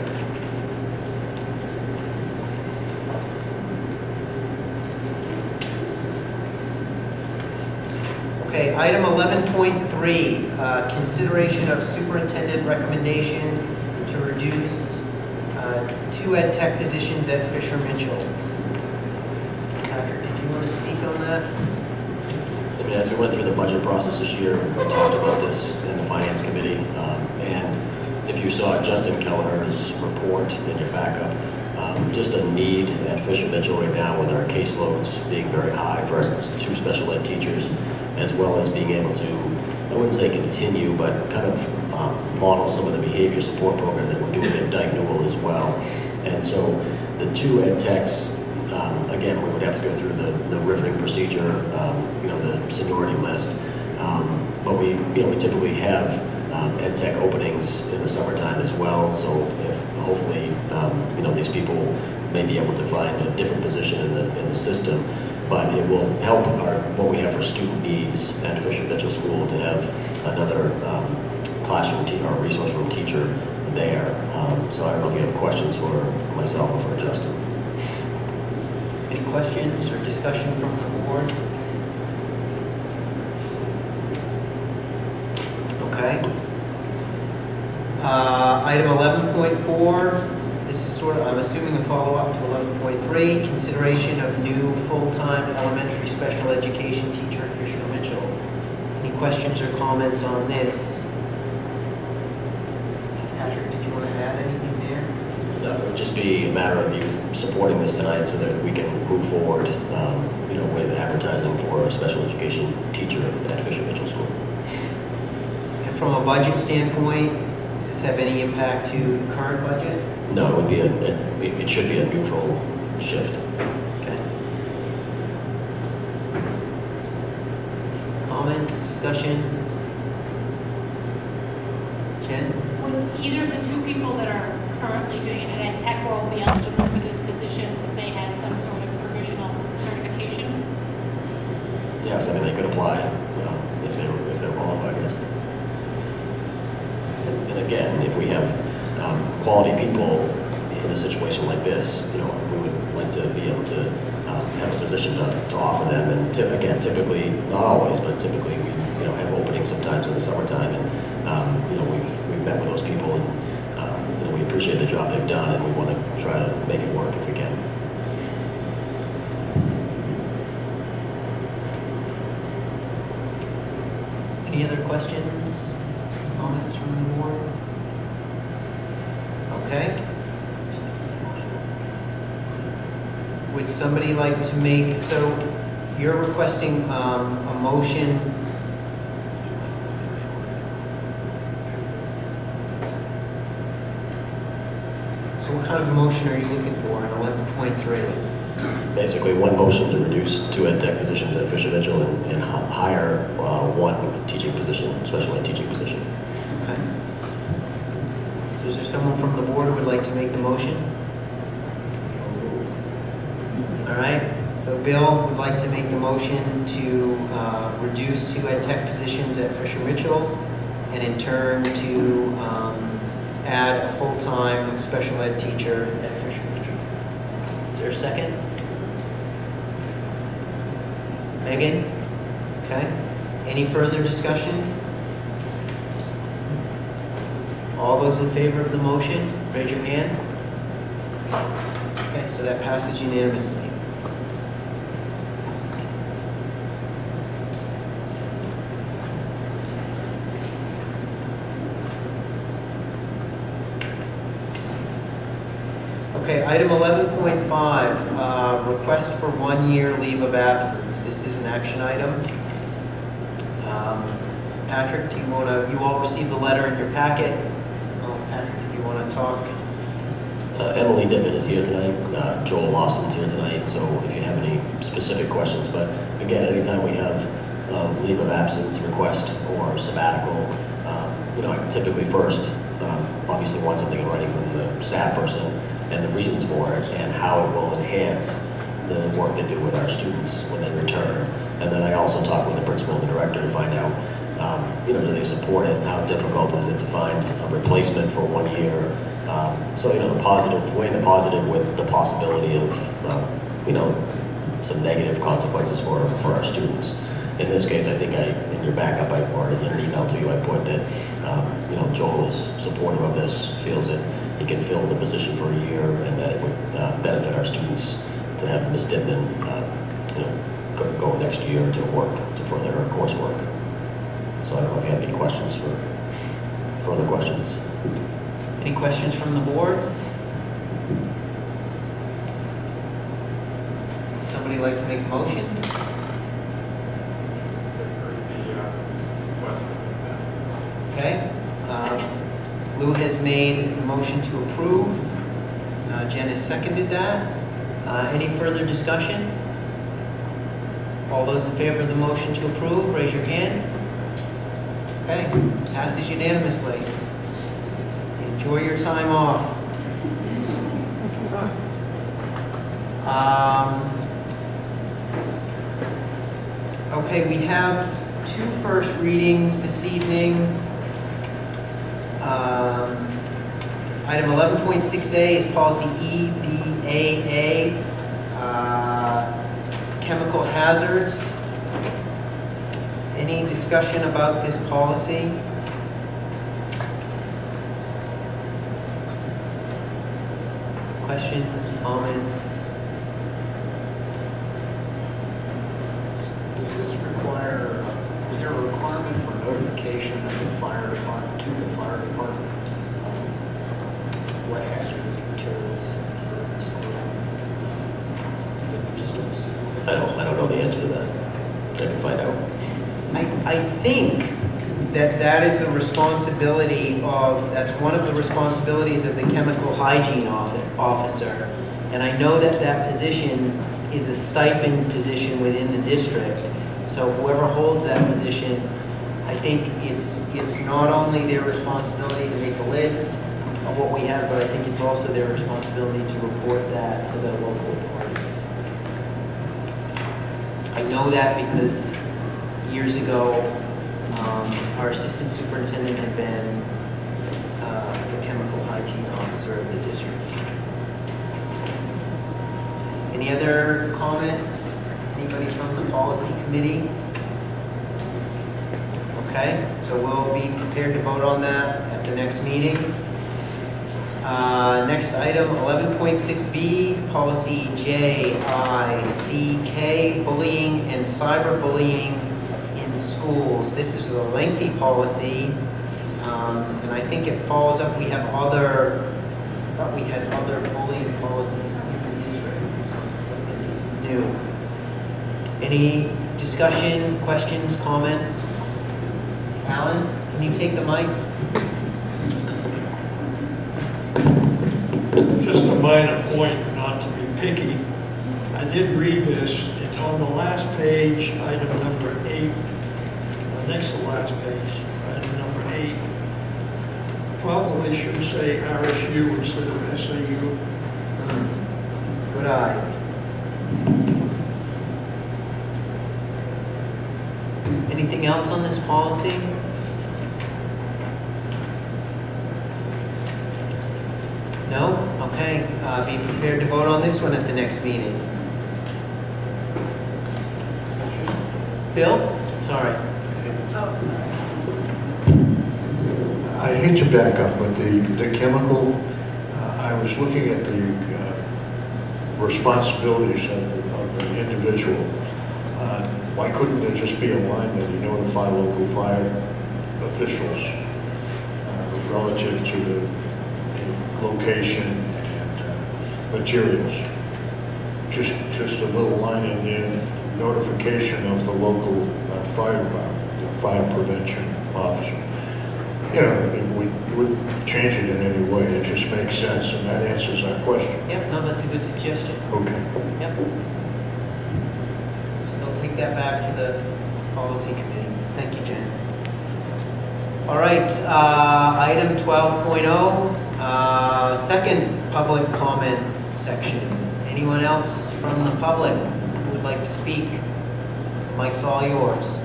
S6: Okay, item eleven point three, uh, consideration of superintendent recommendation to reduce uh, two ed tech positions at Fisher Mitchell. Patrick, did you want to speak on that?
S3: In mean, as we went through the budget process this year, we talked about this in the finance committee, um, and if you saw Justin Kelleher's report in your backup, um, just a need at Fisher Mitchell right now with our caseloads being very high for our two special ed teachers, as well as being able to, I wouldn't say continue, but kind of um, model some of the behavior support program that we're doing at Dyke Newell as well. And so the two ed techs, um, again, we would have to go through the, the riffing procedure, um, you know, the seniority list. Um, but we, you know, we typically have um, ed tech openings in the summertime as well. So if, hopefully, um, you know, these people may be able to find a different position in the, in the system. But it will help our, what we have for student needs at Fisher Mitchell School to have another um, classroom te or resource room teacher there. Um, so I don't know if you have questions for myself or for Justin.
S6: Any questions or discussion from the board? Okay. Uh, item eleven point four, this is sort of, I'm assuming a follow-up to eleven point three, consideration of new full-time elementary special education teacher at Fisher Mitchell. Any questions or comments on this? Patrick, did you want to add anything there?
S3: No, it would just be a matter of you supporting this tonight so that we can move forward, um, you know, with advertising for a special education teacher at Fisher Mitchell School.
S6: And from a budget standpoint, does this have any impact to the current budget?
S3: No, it would be a, it, it should be a neutral shift.
S6: Okay. Comments, discussion? Jen?
S4: Would either of the two people that are currently doing an ed tech role be eligible for this position if they had some sort of provisional certification?
S3: Yes, I mean, they could apply um, if they were, if they're qualified, yes. And, and again, if we have um, quality people in a situation like this, you know, we would like to be able to um, have a position to, to offer them. And ty again, typically, not always, but typically we, you know, have openings sometimes in the summertime, and um, you know, we've, we've met with those people, and um, you know, we appreciate the job they've done, and we want to try to make it work if we can.
S6: Any other questions, comments from the board? Okay. Would somebody like to make, so you're requesting um, a motion So what kind of a motion are you looking for in eleven point three?
S3: Basically, one motion to reduce two ed tech positions at Fisher Mitchell and, and hire uh, one teaching position, special ed teaching position.
S6: Okay. So is there someone from the board who would like to make the motion? All right. So Bill would like to make the motion to uh, reduce two ed tech positions at Fisher Mitchell, and in turn to um, add a full-time special ed teacher at Fisher Mitchell. Is there a second? Megan? Okay. Any further discussion? All those in favor of the motion, raise your hand. Okay, so that passes unanimously. Okay, item eleven point five, uh, request for one-year leave of absence. This is an action item. Um, Patrick, do you want to, you all received the letter in your packet. Oh, Patrick, if you want to talk.
S3: Uh, Emily Dibbett is here tonight. Uh, Joel Austin's here tonight. So if you have any specific questions, but again, anytime we have uh, leave of absence request or sabbatical, um, you know, I typically first um, obviously want something in writing from the staff person and the reasons for it and how it will enhance the work they do with our students when they return. And then I also talk with the principal and the director to find out, um, you know, do they support it? How difficult is it to find a replacement for one year? Um, so, you know, the positive, weighing the positive with the possibility of, um, you know, some negative consequences for, for our students. In this case, I think I, in your backup, I, or in an email to you, I put that, um, you know, Joel is supportive of this, feels that he can fill the position for a year and that it would uh, benefit our students to have Miz Dibman, uh, you know, go, go next year to work, to for their coursework. So I don't know if you have any questions for, further questions.
S6: Any questions from the board? Somebody like to make a motion? Okay. Uh, Lou has made the motion to approve. Uh, Jen has seconded that. Uh, any further discussion? All those in favor of the motion to approve, raise your hand. Okay, passes unanimously. Enjoy your time off. Um, okay, we have two first readings this evening. Um, item eleven point six A is policy E B A A, uh, chemical hazards. Any discussion about this policy? Questions, comments?
S13: Does this require, is there a requirement for notification of the fire department, to the fire department? um, What hazardous materials
S3: I don't, I don't know the answer to that. I can find out.
S6: I, I think that that is a responsibility of, that's one of the responsibilities of the chemical hygiene office, officer. And I know that that position is a stipend position within the district. So whoever holds that position, I think it's, it's not only their responsibility to make a list of what we have, but I think it's also their responsibility to report that to the local authorities. I know that because years ago, um, our assistant superintendent had been uh, the chemical hygiene officer of the district. Any other comments? Anybody from the policy committee? Okay, so we'll be prepared to vote on that at the next meeting. Uh, next item, eleven point six B, policy J I C K, bullying and cyberbullying in schools. This is a lengthy policy, um, and I think it follows up. We have other, I thought we had other bullying policies in the district, so this is new. Any discussion, questions, comments? Alan, can you take the mic?
S7: Just a minor point, not to be picky. I did read this. It's on the last page, item number eight. The next to last page, item number eight. Probably should say R S U instead of S A U.
S6: Good eye. Anything else on this policy? No? Okay. Uh, be prepared to vote on this one at the next meeting. Bill? Sorry.
S8: I hate to back up, but the, the chemical, uh, I was looking at the uh, responsibilities of, of the individual. Uh, why couldn't there just be a line that you notify local fire officials uh, relative to the, the location and uh, materials? Just, just a little line in there, notification of the local uh, fire department, the fire prevention officer. You know, it would, would change it in any way. It just makes sense, and that answers our question.
S6: Yep, no, that's a good suggestion.
S8: Okay.
S6: Yep. So they'll take that back to the policy committee. Thank you, Jen. All right, uh, item twelve point oh, uh, second public comment section. Anyone else from the public who would like to speak? Mike's all yours.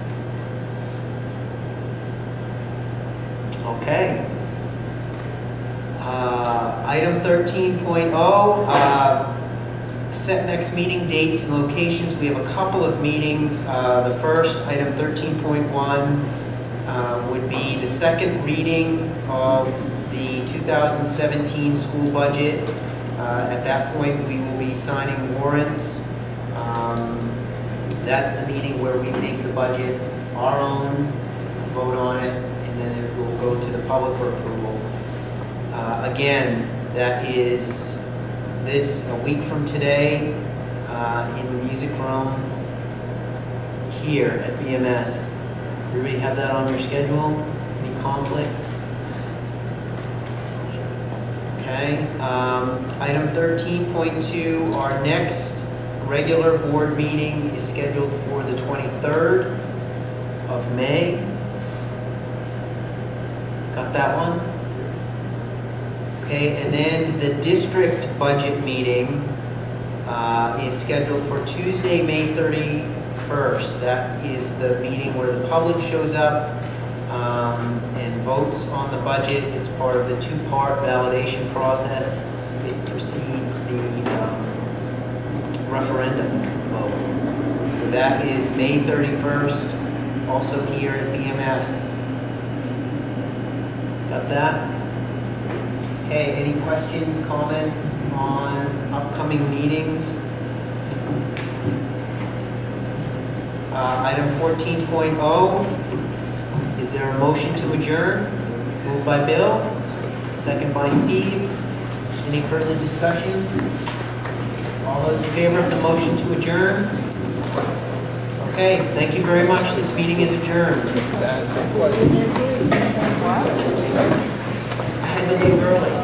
S6: Okay. Uh, item thirteen point oh, uh, set next meeting dates and locations. We have a couple of meetings. Uh, the first, item thirteen point one, uh, would be the second reading of the two thousand seventeen school budget. Uh, at that point, we will be signing warrants. Um, That's the meeting where we make the budget our own, vote on it, and then it will go to the public for approval. Uh, Again, that is this, a week from today, uh, in the music room here at B M S. Everybody have that on your schedule? Any conflicts? Okay. Um, Item thirteen point two, our next regular board meeting is scheduled for the twenty-third of May. Got that one? Okay, and then the district budget meeting uh, is scheduled for Tuesday, May thirty-first. That is the meeting where the public shows up um, and votes on the budget. It's part of the two-part validation process. It precedes the um, referendum vote. So that is May thirty-first, also here at B M S. Got that? Okay, any questions, comments on upcoming meetings? Uh, item fourteen point oh, is there a motion to adjourn? Moved by Bill, second by Steve. Any further discussion? All those in favor of the motion to adjourn? Okay, thank you very much. This meeting is adjourned. I had to leave early.